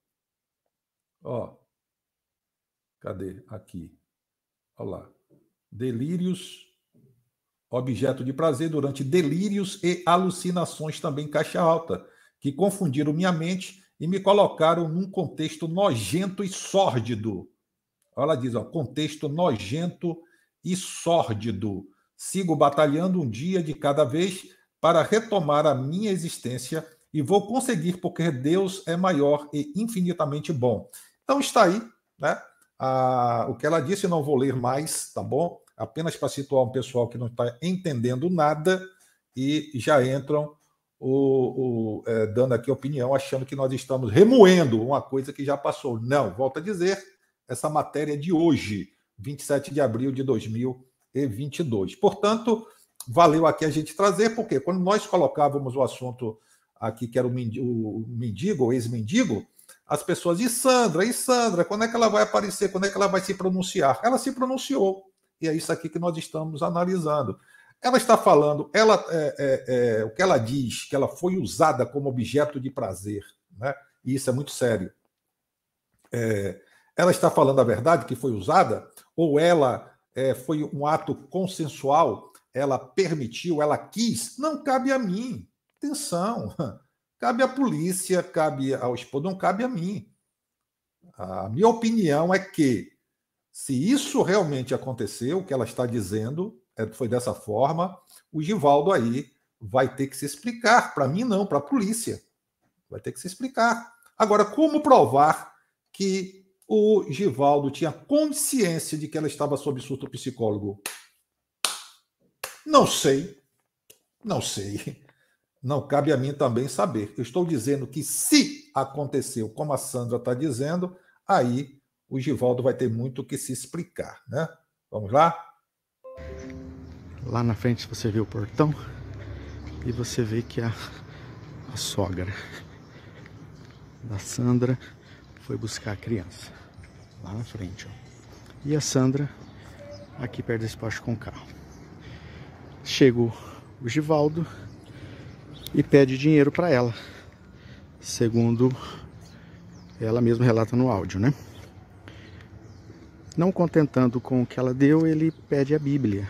B: Ó. Cadê? Aqui. Olha lá. Delírios, objeto de prazer durante delírios e alucinações também em caixa alta, que confundiram minha mente e me colocaram num contexto nojento e sórdido. Ela diz, ó, contexto nojento e sórdido. Sigo batalhando um dia de cada vez, para retomar a minha existência e vou conseguir porque Deus é maior e infinitamente bom. Então está aí, né? Ah, o que ela disse, não vou ler mais, tá bom? Apenas para situar um pessoal que não está entendendo nada e já entram o, o, é, dando aqui opinião, achando que nós estamos remoendo uma coisa que já passou. Não, volto a dizer, essa matéria é de hoje, vinte e sete de abril de dois mil e vinte e dois. Portanto, valeu aqui a gente trazer, porque quando nós colocávamos o assunto aqui, que era o mendigo, o ex-mendigo, as pessoas, e Sandra, e Sandra, quando é que ela vai aparecer? Quando é que ela vai se pronunciar? Ela se pronunciou, e é isso aqui que nós estamos analisando. Ela está falando, ela, é, é, é, o que ela diz, que ela foi usada como objeto de prazer, né? E isso é muito sério. É, ela está falando a verdade, que foi usada, ou ela é, foi um ato consensual, ela permitiu, ela quis? Não cabe a mim. Atenção, cabe à polícia, cabe ao esposo, não cabe a mim. A minha opinião é que, se isso realmente aconteceu, o que ela está dizendo foi dessa forma, o Givaldo aí vai ter que se explicar. Para mim, não, para a polícia. Vai ter que se explicar. Agora, como provar que o Givaldo tinha consciência de que ela estava sob surto psicólogo? Não sei. Não sei. Não cabe a mim também saber. Eu estou dizendo que, se aconteceu como a Sandra está dizendo, aí o Givaldo vai ter muito que se explicar, né? Vamos lá?
A: Lá na frente você vê o portão e você vê que a, a sogra da Sandra foi buscar a criança. Lá na frente, ó. E a Sandra aqui perto desse poste com o carro. Chega o Givaldo e pede dinheiro para ela, segundo ela mesma relata no áudio, né? Não contentando com o que ela deu, ele pede a Bíblia.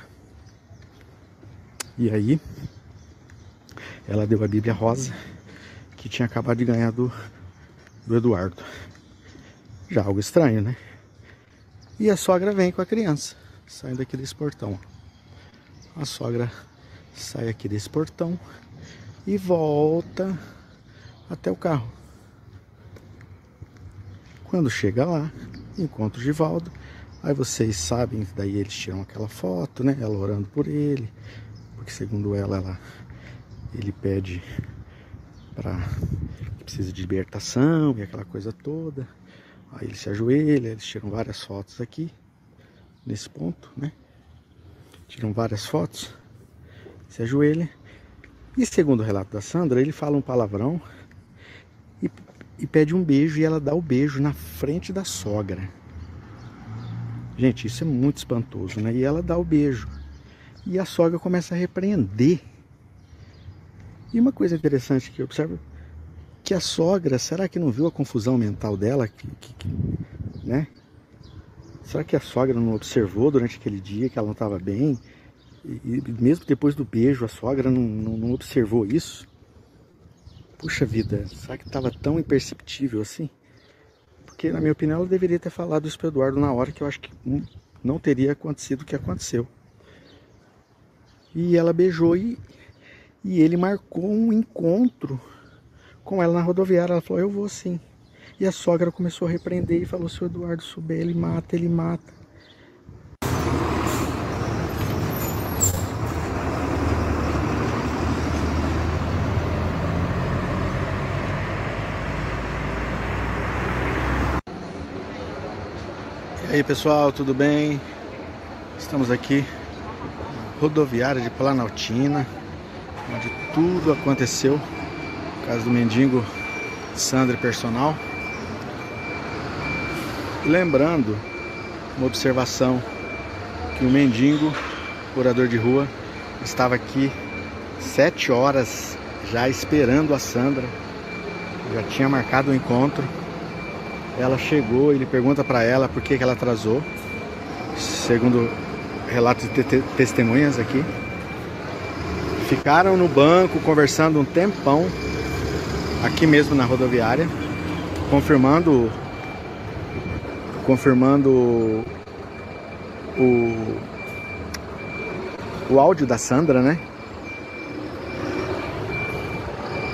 A: E aí, ela deu a Bíblia rosa, que tinha acabado de ganhar do, do Eduardo. Já algo estranho, né? E a sogra vem com a criança, saindo aqui desse portão. A sogra sai aqui desse portão e volta até o carro. Quando chega lá, encontra o Givaldo. Aí vocês sabem, daí eles tiram aquela foto, né? Ela orando por ele, porque segundo ela, ela ele pede para que precisa de libertação e aquela coisa toda. Aí ele se ajoelha, eles tiram várias fotos aqui, nesse ponto, né? Tiram várias fotos, se ajoelha. E segundo o relato da Sandra, ele fala um palavrão e, e pede um beijo, e ela dá o beijo na frente da sogra. Gente, isso é muito espantoso, né? E ela dá o beijo. E a sogra começa a repreender. E uma coisa interessante que eu observo, que a sogra, será que não viu a confusão mental dela? Que, que, que, né? Será que a sogra não observou durante aquele dia que ela não estava bem? E, e mesmo depois do beijo, a sogra não, não, não observou isso? Puxa vida, será que estava tão imperceptível assim? Porque, na minha opinião, ela deveria ter falado isso para o Eduardo na hora, que eu acho que não teria acontecido o que aconteceu. E ela beijou e, e ele marcou um encontro com ela na rodoviária. Ela falou, eu vou sim. E a sogra começou a repreender e falou, se o Eduardo souber, ele mata, ele mata. E aí pessoal, tudo bem? Estamos aqui na rodoviária de Planaltina, onde tudo aconteceu, no caso do mendigo Sandra Personal. Lembrando, uma observação, que o mendigo, morador de rua, estava aqui sete horas já esperando a Sandra, já tinha marcado o encontro. Ela chegou, ele pergunta para ela por que, que ela atrasou, segundo relatos de te testemunhas aqui. Ficaram no banco conversando um tempão, aqui mesmo na rodoviária, confirmando, confirmando o, o áudio da Sandra, né?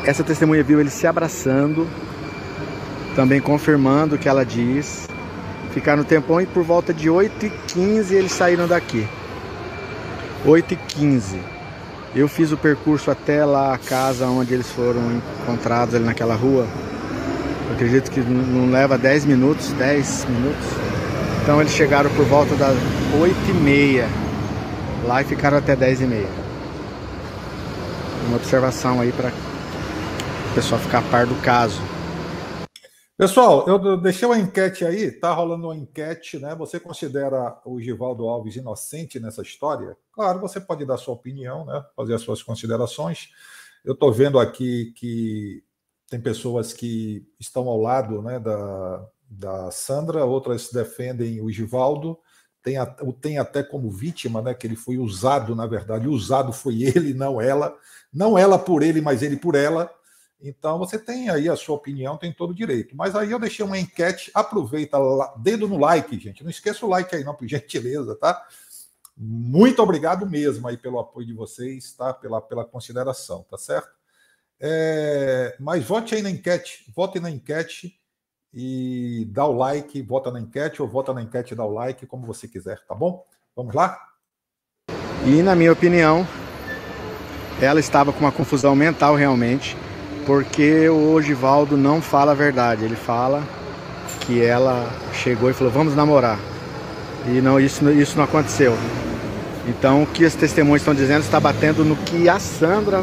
A: essa testemunha viu eles se abraçando, também confirmando o que ela diz. Ficaram no tempão e por volta de oito e quinze eles saíram daqui. oito e quinze. Eu fiz o percurso até lá a casa onde eles foram encontrados, ali naquela rua. Eu acredito que não leva dez minutos, dez minutos. Então eles chegaram por volta das oito e meia lá e ficaram até dez e meia. Uma observação aí para o pessoal ficar a par do caso.
B: Pessoal, eu deixei uma enquete aí, tá rolando uma enquete, né? Você considera o Givaldo Alves inocente nessa história? Claro, você pode dar sua opinião, né? Fazer as suas considerações. Eu estou vendo aqui que tem pessoas que estão ao lado, né, da, da Sandra, outras defendem o Givaldo, tem, a, tem até como vítima, né, que ele foi usado, na verdade, usado foi ele, não ela, não ela por ele, mas ele por ela. Então você tem aí a sua opinião, tem todo o direito. Mas aí eu deixei uma enquete, aproveita, dedo no like, gente, não esqueça o like aí não, por gentileza, tá? Muito obrigado mesmo aí pelo apoio de vocês, tá? Pela, pela consideração, tá certo? É, mas vote aí na enquete, vote na enquete e dá o like, vota na enquete ou vota na enquete e dá o like, como você quiser, tá bom? Vamos lá?
A: E na minha opinião, ela estava com uma confusão mental realmente, porque o Givaldo não fala a verdade. Ele fala que ela chegou e falou, vamos namorar. E não, isso, isso não aconteceu. Então o que as testemunhas estão dizendo está batendo no que a Sandra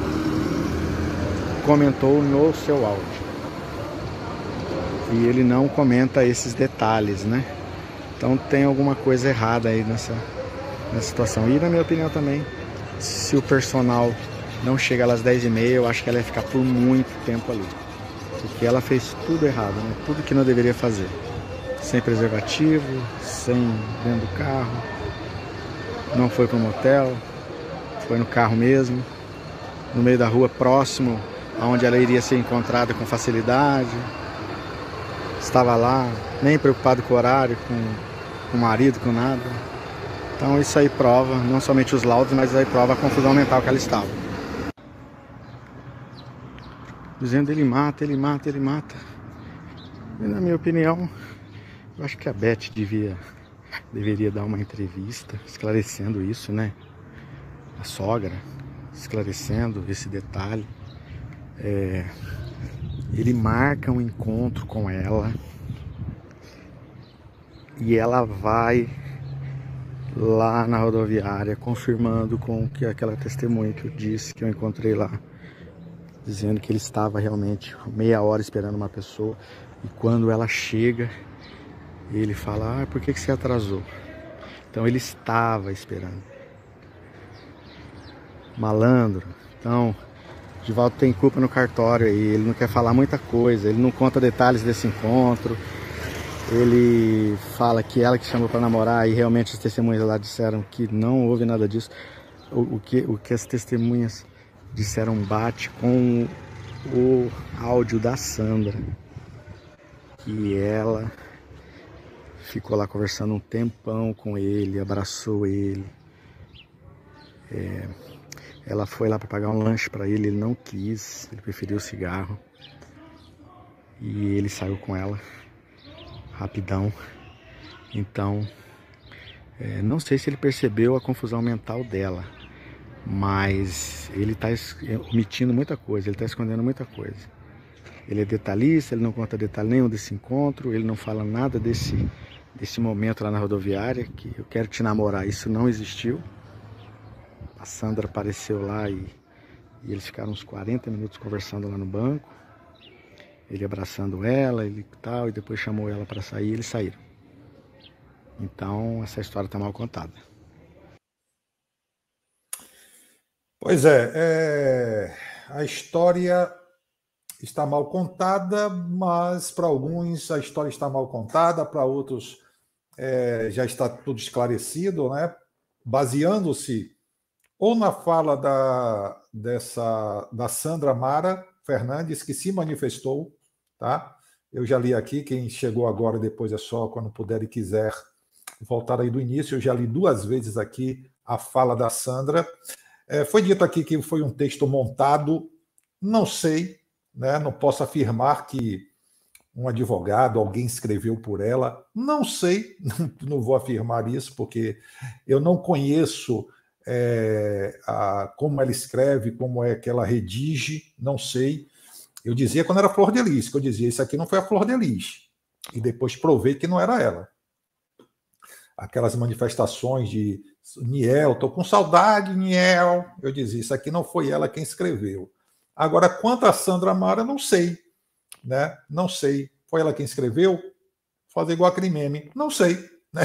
A: comentou no seu áudio. E ele não comenta esses detalhes, né? Então tem alguma coisa errada aí nessa, nessa situação. E na minha opinião também, se o personal não chega às dez e meia, eu acho que ela ia ficar por muito tempo ali. Porque ela fez tudo errado, né? Tudo que não deveria fazer. Sem preservativo, sem dentro do carro. Não foi para um motel, foi no carro mesmo. No meio da rua, próximo, onde ela iria ser encontrada com facilidade. Estava lá, nem preocupado com o horário, com, com o marido, com nada. Então isso aí prova, não somente os laudos, mas aí prova a confusão mental que ela estava. Dizendo ele mata, ele mata, ele mata. E na minha opinião, eu acho que a Beth devia, deveria dar uma entrevista esclarecendo isso, né? A sogra, esclarecendo esse detalhe. É, ele marca um encontro com ela e ela vai lá na rodoviária confirmando com que aquela testemunha que eu disse que eu encontrei lá, dizendo que ele estava realmente meia hora esperando uma pessoa, e quando ela chega ele fala, ah, por que que você atrasou? Então ele estava esperando. Malandro. Então Givaldo tem culpa no cartório aí, ele não quer falar muita coisa, ele não conta detalhes desse encontro. Ele fala que ela que chamou para namorar e realmente as testemunhas lá disseram que não houve nada disso. O, o, que, o que as testemunhas disseram bate com o áudio da Sandra, que ela ficou lá conversando um tempão com ele, abraçou ele. É, ela foi lá para pagar um lanche para ele, ele não quis, ele preferiu o cigarro. E ele saiu com ela rapidão. Então, é, não sei se ele percebeu a confusão mental dela, mas ele está omitindo muita coisa, ele está escondendo muita coisa. Ele é detalhista, ele não conta detalhe nenhum desse encontro, ele não fala nada desse, desse momento lá na rodoviária, que eu quero te namorar, isso não existiu. A Sandra apareceu lá e, e eles ficaram uns quarenta minutos conversando lá no banco. Ele abraçando ela, ele tal, e depois chamou ela para sair e eles saíram. Então, essa história está mal contada.
B: Pois é, é, a história está mal contada, mas para alguns a história está mal contada, para outros é, já está tudo esclarecido, né? Baseando-se ou na fala da, dessa, da Sandra Mara Fernandes, que se manifestou, tá? Eu já li aqui, quem chegou agora depois é só quando puder e quiser voltar aí do início, eu já li duas vezes aqui a fala da Sandra. É, foi dito aqui que foi um texto montado, não sei, né? Não posso afirmar que um advogado, alguém escreveu por ela, não sei, não, não vou afirmar isso, porque eu não conheço é, a, como ela escreve, como é que ela redige, não sei. Eu dizia quando era Flor de Lis, que eu dizia, isso aqui não foi a Flor de Lis, e depois provei que não era ela. Aquelas manifestações de Niel, estou com saudade, Niel, eu dizia, isso aqui não foi ela quem escreveu. Agora, quanto a Sandra Mara, não sei. Né? Não sei. Foi ela quem escreveu? Fazer igual aquele meme. Não sei. Né?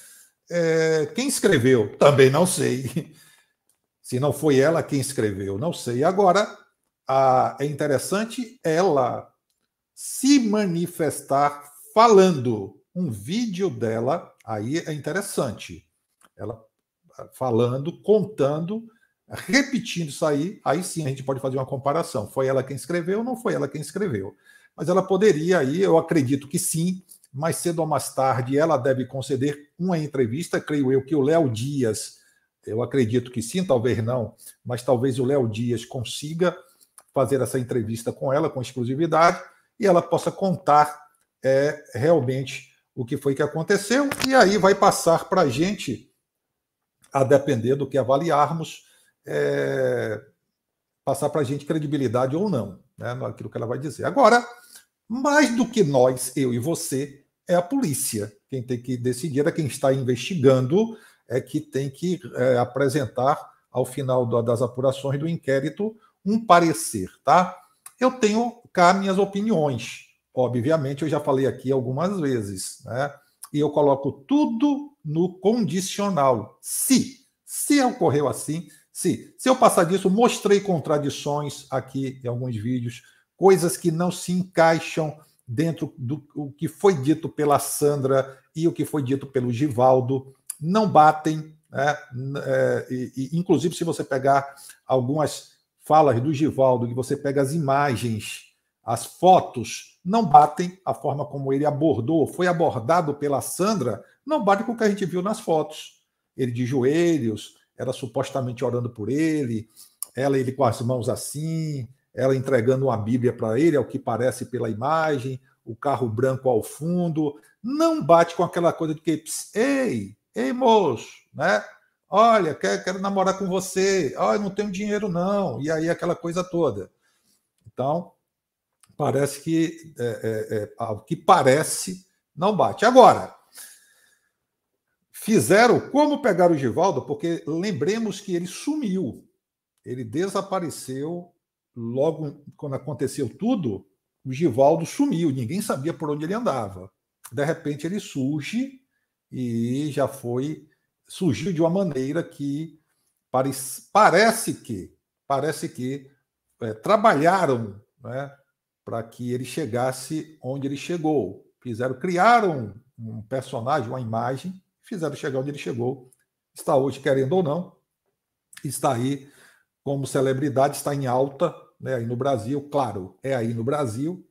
B: É, quem escreveu? Também não sei. Se não foi ela quem escreveu, não sei. Agora, a, é interessante ela se manifestar falando. Um vídeo dela, aí é interessante. Ela falando, contando, repetindo isso aí, aí sim a gente pode fazer uma comparação. Foi ela quem escreveu ou não foi ela quem escreveu? Mas ela poderia aí, eu acredito que sim, mais cedo ou mais tarde ela deve conceder uma entrevista, creio eu que o Léo Dias, eu acredito que sim, talvez não, mas talvez o Léo Dias consiga fazer essa entrevista com ela, com exclusividade, e ela possa contar é, realmente o que foi que aconteceu, e aí vai passar para a gente, a depender do que avaliarmos, é, passar para a gente credibilidade ou não, né, naquilo que ela vai dizer. Agora, mais do que nós, eu e você, é a polícia. Quem tem que decidir é quem está investigando, é que tem que é, apresentar, ao final do, das apurações do inquérito, um parecer, tá? Eu tenho cá minhas opiniões. Obviamente, eu já falei aqui algumas vezes, né? E eu coloco tudo no condicional. Se, se ocorreu assim, se, se eu passar disso, mostrei contradições aqui em alguns vídeos, coisas que não se encaixam dentro do o que foi dito pela Sandra e o que foi dito pelo Givaldo, não batem, né? É, e, e, inclusive, se você pegar algumas falas do Givaldo, que você pega as imagens, as fotos, não batem a forma como ele abordou, foi abordado pela Sandra, não bate com o que a gente viu nas fotos. Ele de joelhos, ela supostamente orando por ele, ela ele com as mãos assim, ela entregando uma Bíblia para ele, ao que parece pela imagem, o carro branco ao fundo, não bate com aquela coisa de que, pss, ei, ei moço, né? Olha, quero, quero namorar com você, olha, não tenho dinheiro não, e aí aquela coisa toda. Então, parece que é, é, é, ao que parece não bate. Agora, fizeram como pegar o Givaldo, porque lembremos que ele sumiu, ele desapareceu logo quando aconteceu tudo, o Givaldo sumiu, ninguém sabia por onde ele andava. De repente ele surge e já foi, surgiu de uma maneira que parece, parece que, parece que é, trabalharam, né, para que ele chegasse onde ele chegou. Fizeram, criaram um personagem, uma imagem, fizeram chegar onde ele chegou. Está hoje, querendo ou não, está aí como celebridade, está em alta, né, aí no Brasil, claro, é aí no Brasil,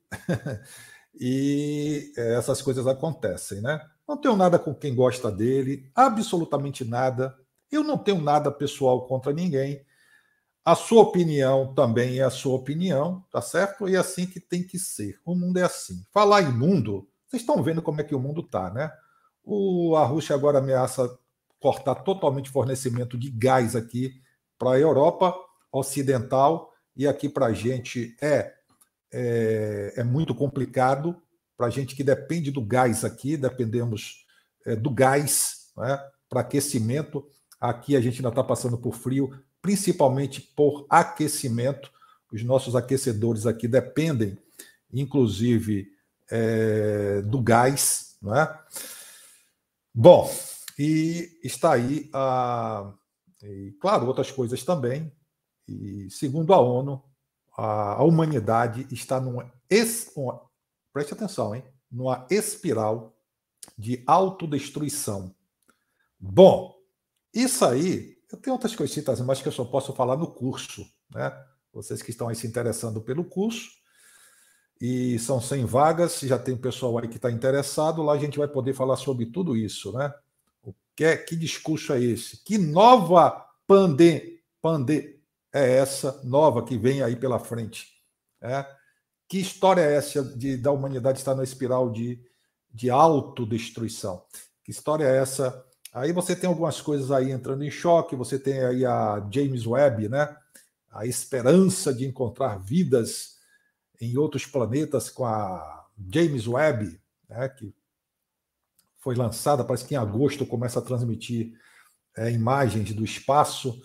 B: e essas coisas acontecem, né? Não tenho nada com quem gosta dele, absolutamente nada. Eu não tenho nada pessoal contra ninguém. A sua opinião também é a sua opinião, tá certo? E é assim que tem que ser. O mundo é assim. Falar em mundo, vocês estão vendo como é que o mundo está, né? O, a Rússia agora ameaça cortar totalmente fornecimento de gás aqui para a Europa Ocidental, e aqui para a gente é, é, é muito complicado, para a gente que depende do gás aqui, dependemos é, do gás, né, para aquecimento. Aqui a gente ainda está passando por frio, principalmente por aquecimento. Os nossos aquecedores aqui dependem, inclusive, é, do gás. Não é? Bom, e está aí, a, e, claro, outras coisas também. E, segundo a ONU, a, a humanidade está numa, es, uma, preste atenção, hein, numa espiral de autodestruição. Bom, isso aí, eu tenho outras coisitas, mas que eu só posso falar no curso, né? Vocês que estão aí se interessando pelo curso, e são cem vagas, já tem pessoal aí que está interessado, lá a gente vai poder falar sobre tudo isso, né? O que, é, que discurso é esse? Que nova pande, pande, é essa nova que vem aí pela frente? É? Que história é essa de, da humanidade estar na espiral de, de autodestruição? Que história é essa? Aí você tem algumas coisas aí entrando em choque, você tem aí a James Webb, né? A esperança de encontrar vidas em outros planetas com a James Webb, né? Que foi lançada, parece que em agosto começa a transmitir é, imagens do espaço,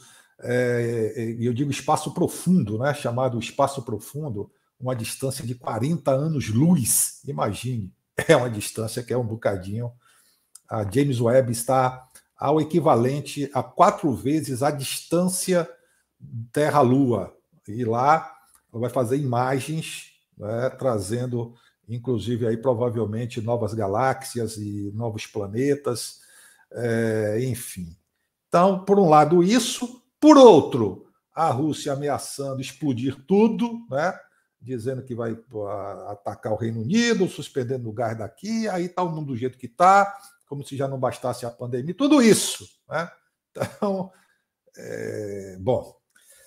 B: e é, eu digo espaço profundo, né? Chamado espaço profundo, uma distância de quarenta anos-luz, imagine, é uma distância que é um bocadinho. A James Webb está ao equivalente a quatro vezes a distância Terra-Lua. E lá ela vai fazer imagens, né, trazendo, inclusive, aí, provavelmente novas galáxias e novos planetas, é, enfim. Então, por um lado, isso. Por outro, a Rússia ameaçando explodir tudo, né, dizendo que vai atacar o Reino Unido, suspendendo o gás daqui, aí está o mundo do jeito que está, como se já não bastasse a pandemia, tudo isso. Né? Então, é, bom,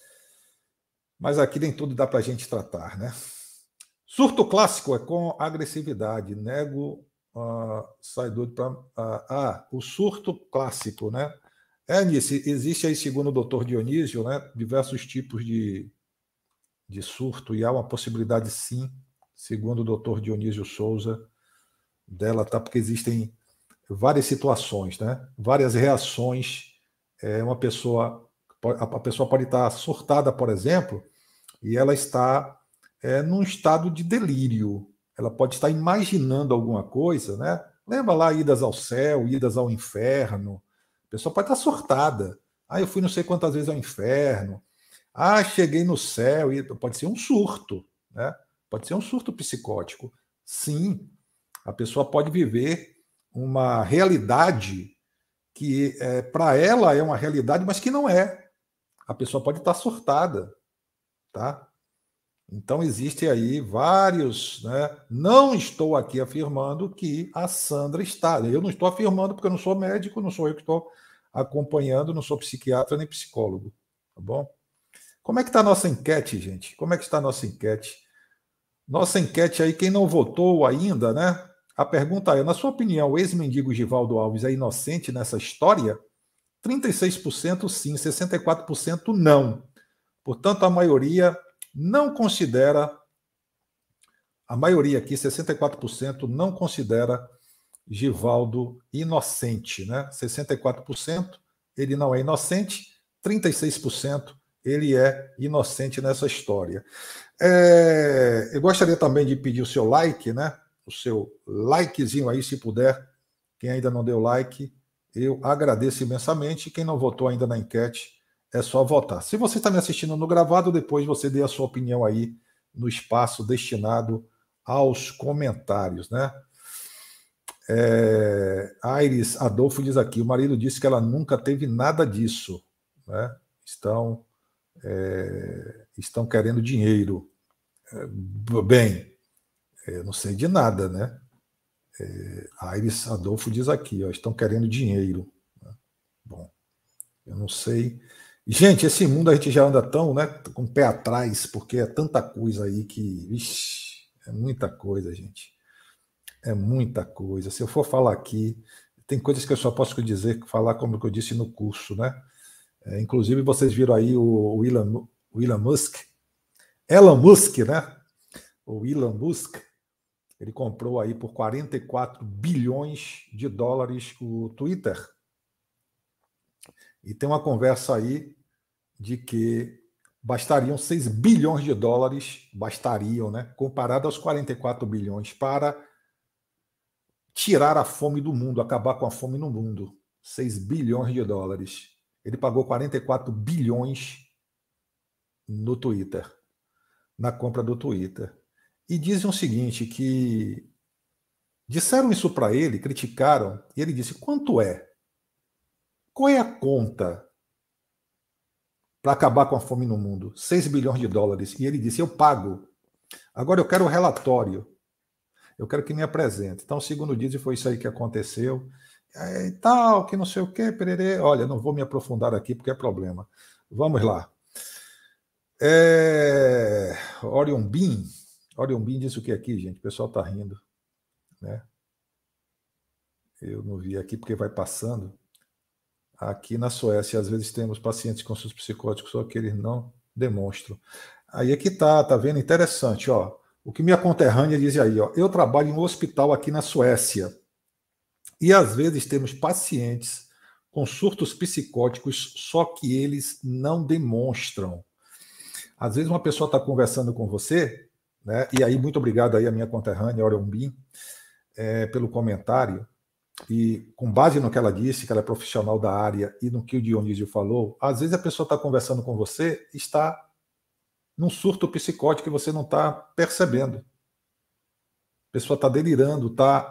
B: mas aqui nem tudo dá para a gente tratar. Né? Surto clássico é com agressividade, nego, uh, sai doido para... Uh, ah, o surto clássico, né? É, Nice, existe aí, segundo o doutor Dionísio, né, diversos tipos de, de surto, e há uma possibilidade, sim, segundo o doutor Dionísio Souza, dela, tá? Porque existem várias situações, né? Várias reações. É, uma pessoa, a pessoa pode estar surtada, por exemplo, e ela está é, num estado de delírio. Ela pode estar imaginando alguma coisa, né? Lembra lá idas ao céu, idas ao inferno. A pessoa pode estar surtada. Ah, eu fui não sei quantas vezes ao inferno. Ah, cheguei no céu. E pode ser um surto, né? Pode ser um surto psicótico. Sim, a pessoa pode viver uma realidade que é, para ela é uma realidade, mas que não é. A pessoa pode estar surtada, tá? Então existem aí vários, né? Não estou aqui afirmando que a Sandra está. Eu não estou afirmando porque eu não sou médico, não sou eu que estou acompanhando, não sou psiquiatra nem psicólogo, tá bom? Como é que está a nossa enquete, gente? Como é que está a nossa enquete? Nossa enquete aí, quem não votou ainda, né? A pergunta é, na sua opinião, o ex-mendigo Givaldo Alves é inocente nessa história? trinta e seis por cento sim, sessenta e quatro por cento não. Portanto, a maioria não considera, a maioria aqui, sessenta e quatro por cento, não considera Givaldo inocente, né? sessenta e quatro por cento ele não é inocente, trinta e seis por cento ele é inocente nessa história. É, eu gostaria também de pedir o seu like, né? O seu likezinho aí, se puder. Quem ainda não deu like, eu agradeço imensamente. Quem não votou ainda na enquete, é só votar. Se você está me assistindo no gravado, depois você dê a sua opinião aí no espaço destinado aos comentários, né? É, Aires Adolfo diz aqui, o marido disse que ela nunca teve nada disso, né? Estão, é, estão querendo dinheiro. É, bem, eu não sei de nada, né? É, Aires Adolfo diz aqui, ó, estão querendo dinheiro. Né? Bom, eu não sei. Gente, esse mundo a gente já anda tão, né, com o pé atrás, porque é tanta coisa aí que, ixi, é muita coisa, gente. É muita coisa. Se eu for falar aqui, tem coisas que eu só posso dizer, falar como eu disse no curso, né? É, inclusive, vocês viram aí o Elon, o Elon Musk, Elon Musk, né? O Elon Musk, ele comprou aí por quarenta e quatro bilhões de dólares o Twitter. E tem uma conversa aí de que bastariam seis bilhões de dólares, bastariam, né? Comparado aos quarenta e quatro bilhões, para tirar a fome do mundo, acabar com a fome no mundo. seis bilhões de dólares. Ele pagou quarenta e quatro bilhões no Twitter, na compra do Twitter. E dizem o seguinte, que disseram isso para ele, criticaram, e ele disse, quanto é? Qual é a conta para acabar com a fome no mundo? seis bilhões de dólares. E ele disse, eu pago. Agora eu quero o relatório. Eu quero que me apresente. Então, segundo dizem, foi isso aí que aconteceu. E tal, que não sei o quê, pererê. Olha, não vou me aprofundar aqui porque é problema. Vamos lá. É... Orion Bean. Orion Bean disse o que aqui, gente? O pessoal está rindo, né? Eu não vi aqui porque vai passando. Aqui na Suécia, às vezes temos pacientes com surtos psicóticos, só que eles não demonstram. Aí é que tá, tá vendo? Interessante, ó. O que minha conterrânea diz aí, ó. Eu trabalho em um hospital aqui na Suécia e às vezes temos pacientes com surtos psicóticos, só que eles não demonstram. Às vezes uma pessoa está conversando com você, né? E aí, muito obrigado aí a minha conterrânea, Orion Bin, é, pelo comentário. E com base no que ela disse, que ela é profissional da área, e no que o Dionísio falou, às vezes a pessoa está conversando com você, está num surto psicótico que você não está percebendo. A pessoa está delirando, está...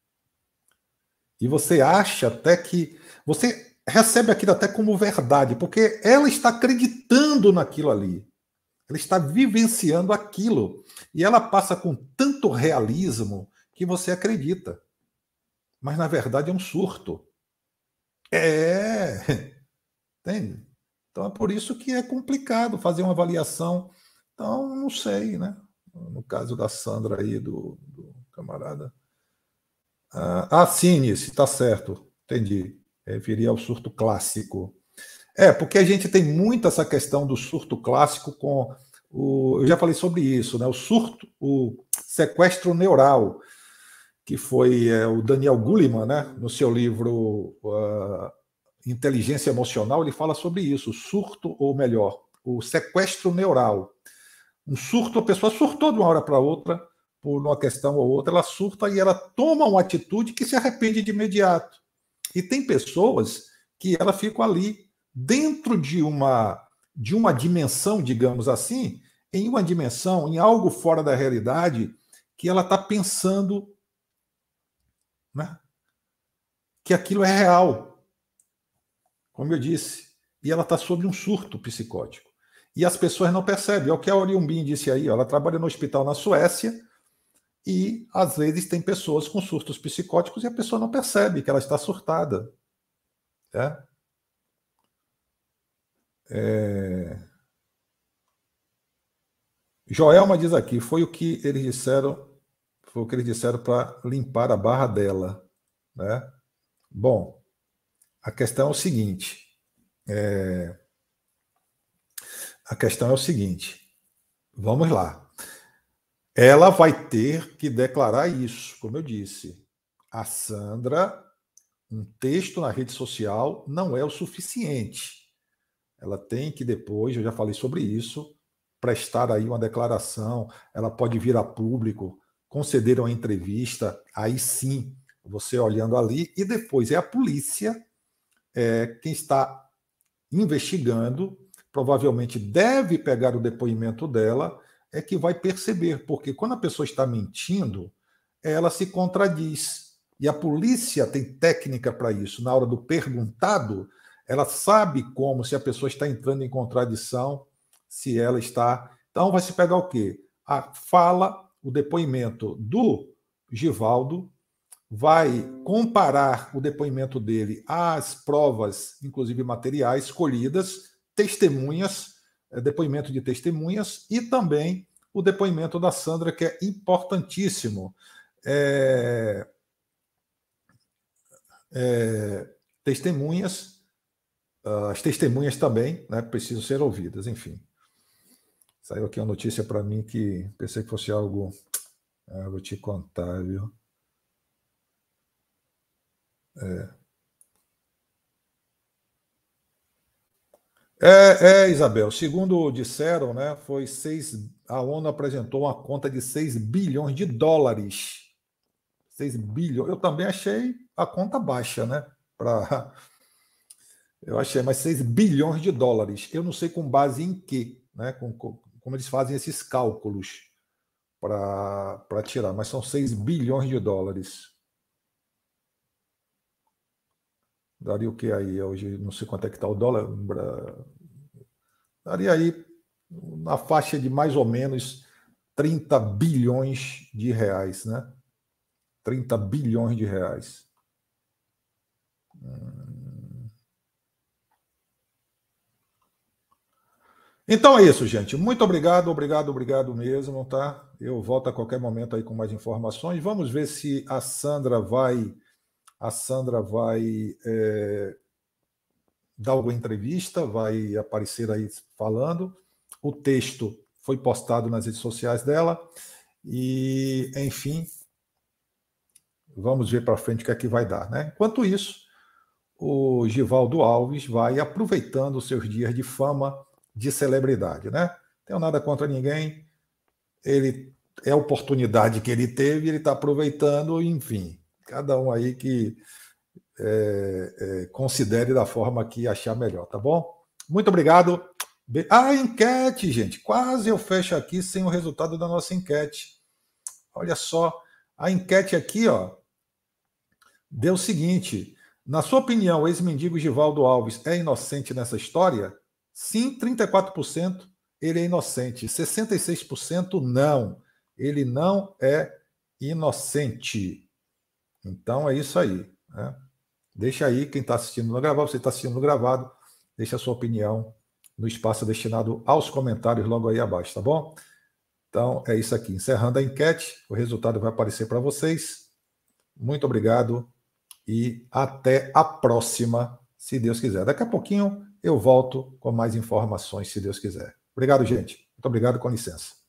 B: E você acha até que... Você recebe aquilo até como verdade, porque ela está acreditando naquilo ali. Ela está vivenciando aquilo. E ela passa com tanto realismo que você acredita. Mas, na verdade, é um surto. É... Entende? Então, é por isso que é complicado fazer uma avaliação. Então, não sei, né? No caso da Sandra aí, do, do camarada. Ah, ah, sim, Nice, está certo. Entendi. Referia ao surto clássico. É, porque a gente tem muito essa questão do surto clássico com o... Eu já falei sobre isso, né? O surto, o sequestro neural, que foi é, o Daniel Goleman, né? No seu livro uh, Inteligência Emocional, ele fala sobre isso, o surto, ou melhor, o sequestro neural. Um surto, a pessoa surtou de uma hora para outra, por uma questão ou outra, ela surta e ela toma uma atitude que se arrepende de imediato. E tem pessoas que ela ficam ali dentro de uma, de uma dimensão, digamos assim, em uma dimensão, em algo fora da realidade, que ela está pensando, né, que aquilo é real, como eu disse, e ela está sob um surto psicótico. E as pessoas não percebem. É o que a Orion Bin disse aí, ó, ela trabalha no hospital na Suécia, e às vezes tem pessoas com surtos psicóticos e a pessoa não percebe que ela está surtada. Né? É... Joelma diz aqui, foi o que eles disseram, foi o que eles disseram para limpar a barra dela. Né? Bom, a questão é o seguinte. É... A questão é o seguinte. Vamos lá. Ela vai ter que declarar isso, como eu disse. A Sandra, um texto na rede social não é o suficiente. Ela tem que depois, eu já falei sobre isso, prestar aí uma declaração, ela pode vir a público, conceder uma entrevista, aí sim, você olhando ali, e depois é a polícia é, quem está investigando, provavelmente deve pegar o depoimento dela, é que vai perceber, porque quando a pessoa está mentindo, ela se contradiz. E a polícia tem técnica para isso. Na hora do perguntado, ela sabe como, se a pessoa está entrando em contradição, se ela está... Então, vai se pegar o quê? A fala, o depoimento do Givaldo, vai comparar o depoimento dele às provas, inclusive materiais, colhidas, testemunhas, depoimento de testemunhas, e também o depoimento da Sandra, que é importantíssimo. É... É... Testemunhas, as testemunhas também, né, precisam ser ouvidas, enfim. Saiu aqui uma notícia para mim que pensei que fosse algo... Ah, vou te contar, viu? É... É, é, Isabel, segundo disseram, né, foi seis, a ONU apresentou uma conta de seis bilhões de dólares. seis bilhões. Eu também achei a conta baixa, né? Pra, eu achei, mas seis bilhões de dólares. Eu não sei com base em quê, né? Com, com, como eles fazem esses cálculos para tirar, mas são seis bilhões de dólares. Daria o que aí? Hoje não sei quanto é que está o dólar. Daria aí na faixa de mais ou menos trinta bilhões de reais, né? trinta bilhões de reais. Hum. Então é isso, gente. Muito obrigado, obrigado, obrigado mesmo, tá? Eu volto a qualquer momento aí com mais informações. Vamos ver se a Sandra vai, a Sandra vai é, dar alguma entrevista, vai aparecer aí falando. O texto foi postado nas redes sociais dela e, enfim, vamos ver para frente o que é que vai dar, né? Enquanto isso, o Givaldo Alves vai aproveitando os seus dias de fama de celebridade, né? Não tenho nada contra ninguém, ele é a oportunidade que ele teve, ele está aproveitando, enfim, cada um aí que é, é, considere da forma que achar melhor, tá bom? Muito obrigado. Ah, enquete, gente, quase eu fecho aqui sem o resultado da nossa enquete. Olha só, a enquete aqui, ó, deu o seguinte: na sua opinião, o ex-mendigo Givaldo Alves é inocente nessa história? Sim, trinta e quatro por cento ele é inocente. sessenta e seis por cento não. Ele não é inocente. Então é isso aí. Né? Deixa aí, quem está assistindo no gravado, você está assistindo no gravado, deixa a sua opinião no espaço destinado aos comentários logo aí abaixo, tá bom? Então é isso aqui. Encerrando a enquete, o resultado vai aparecer para vocês. Muito obrigado. E até a próxima, se Deus quiser. Daqui a pouquinho eu volto com mais informações, se Deus quiser. Obrigado, gente. Muito obrigado, com licença.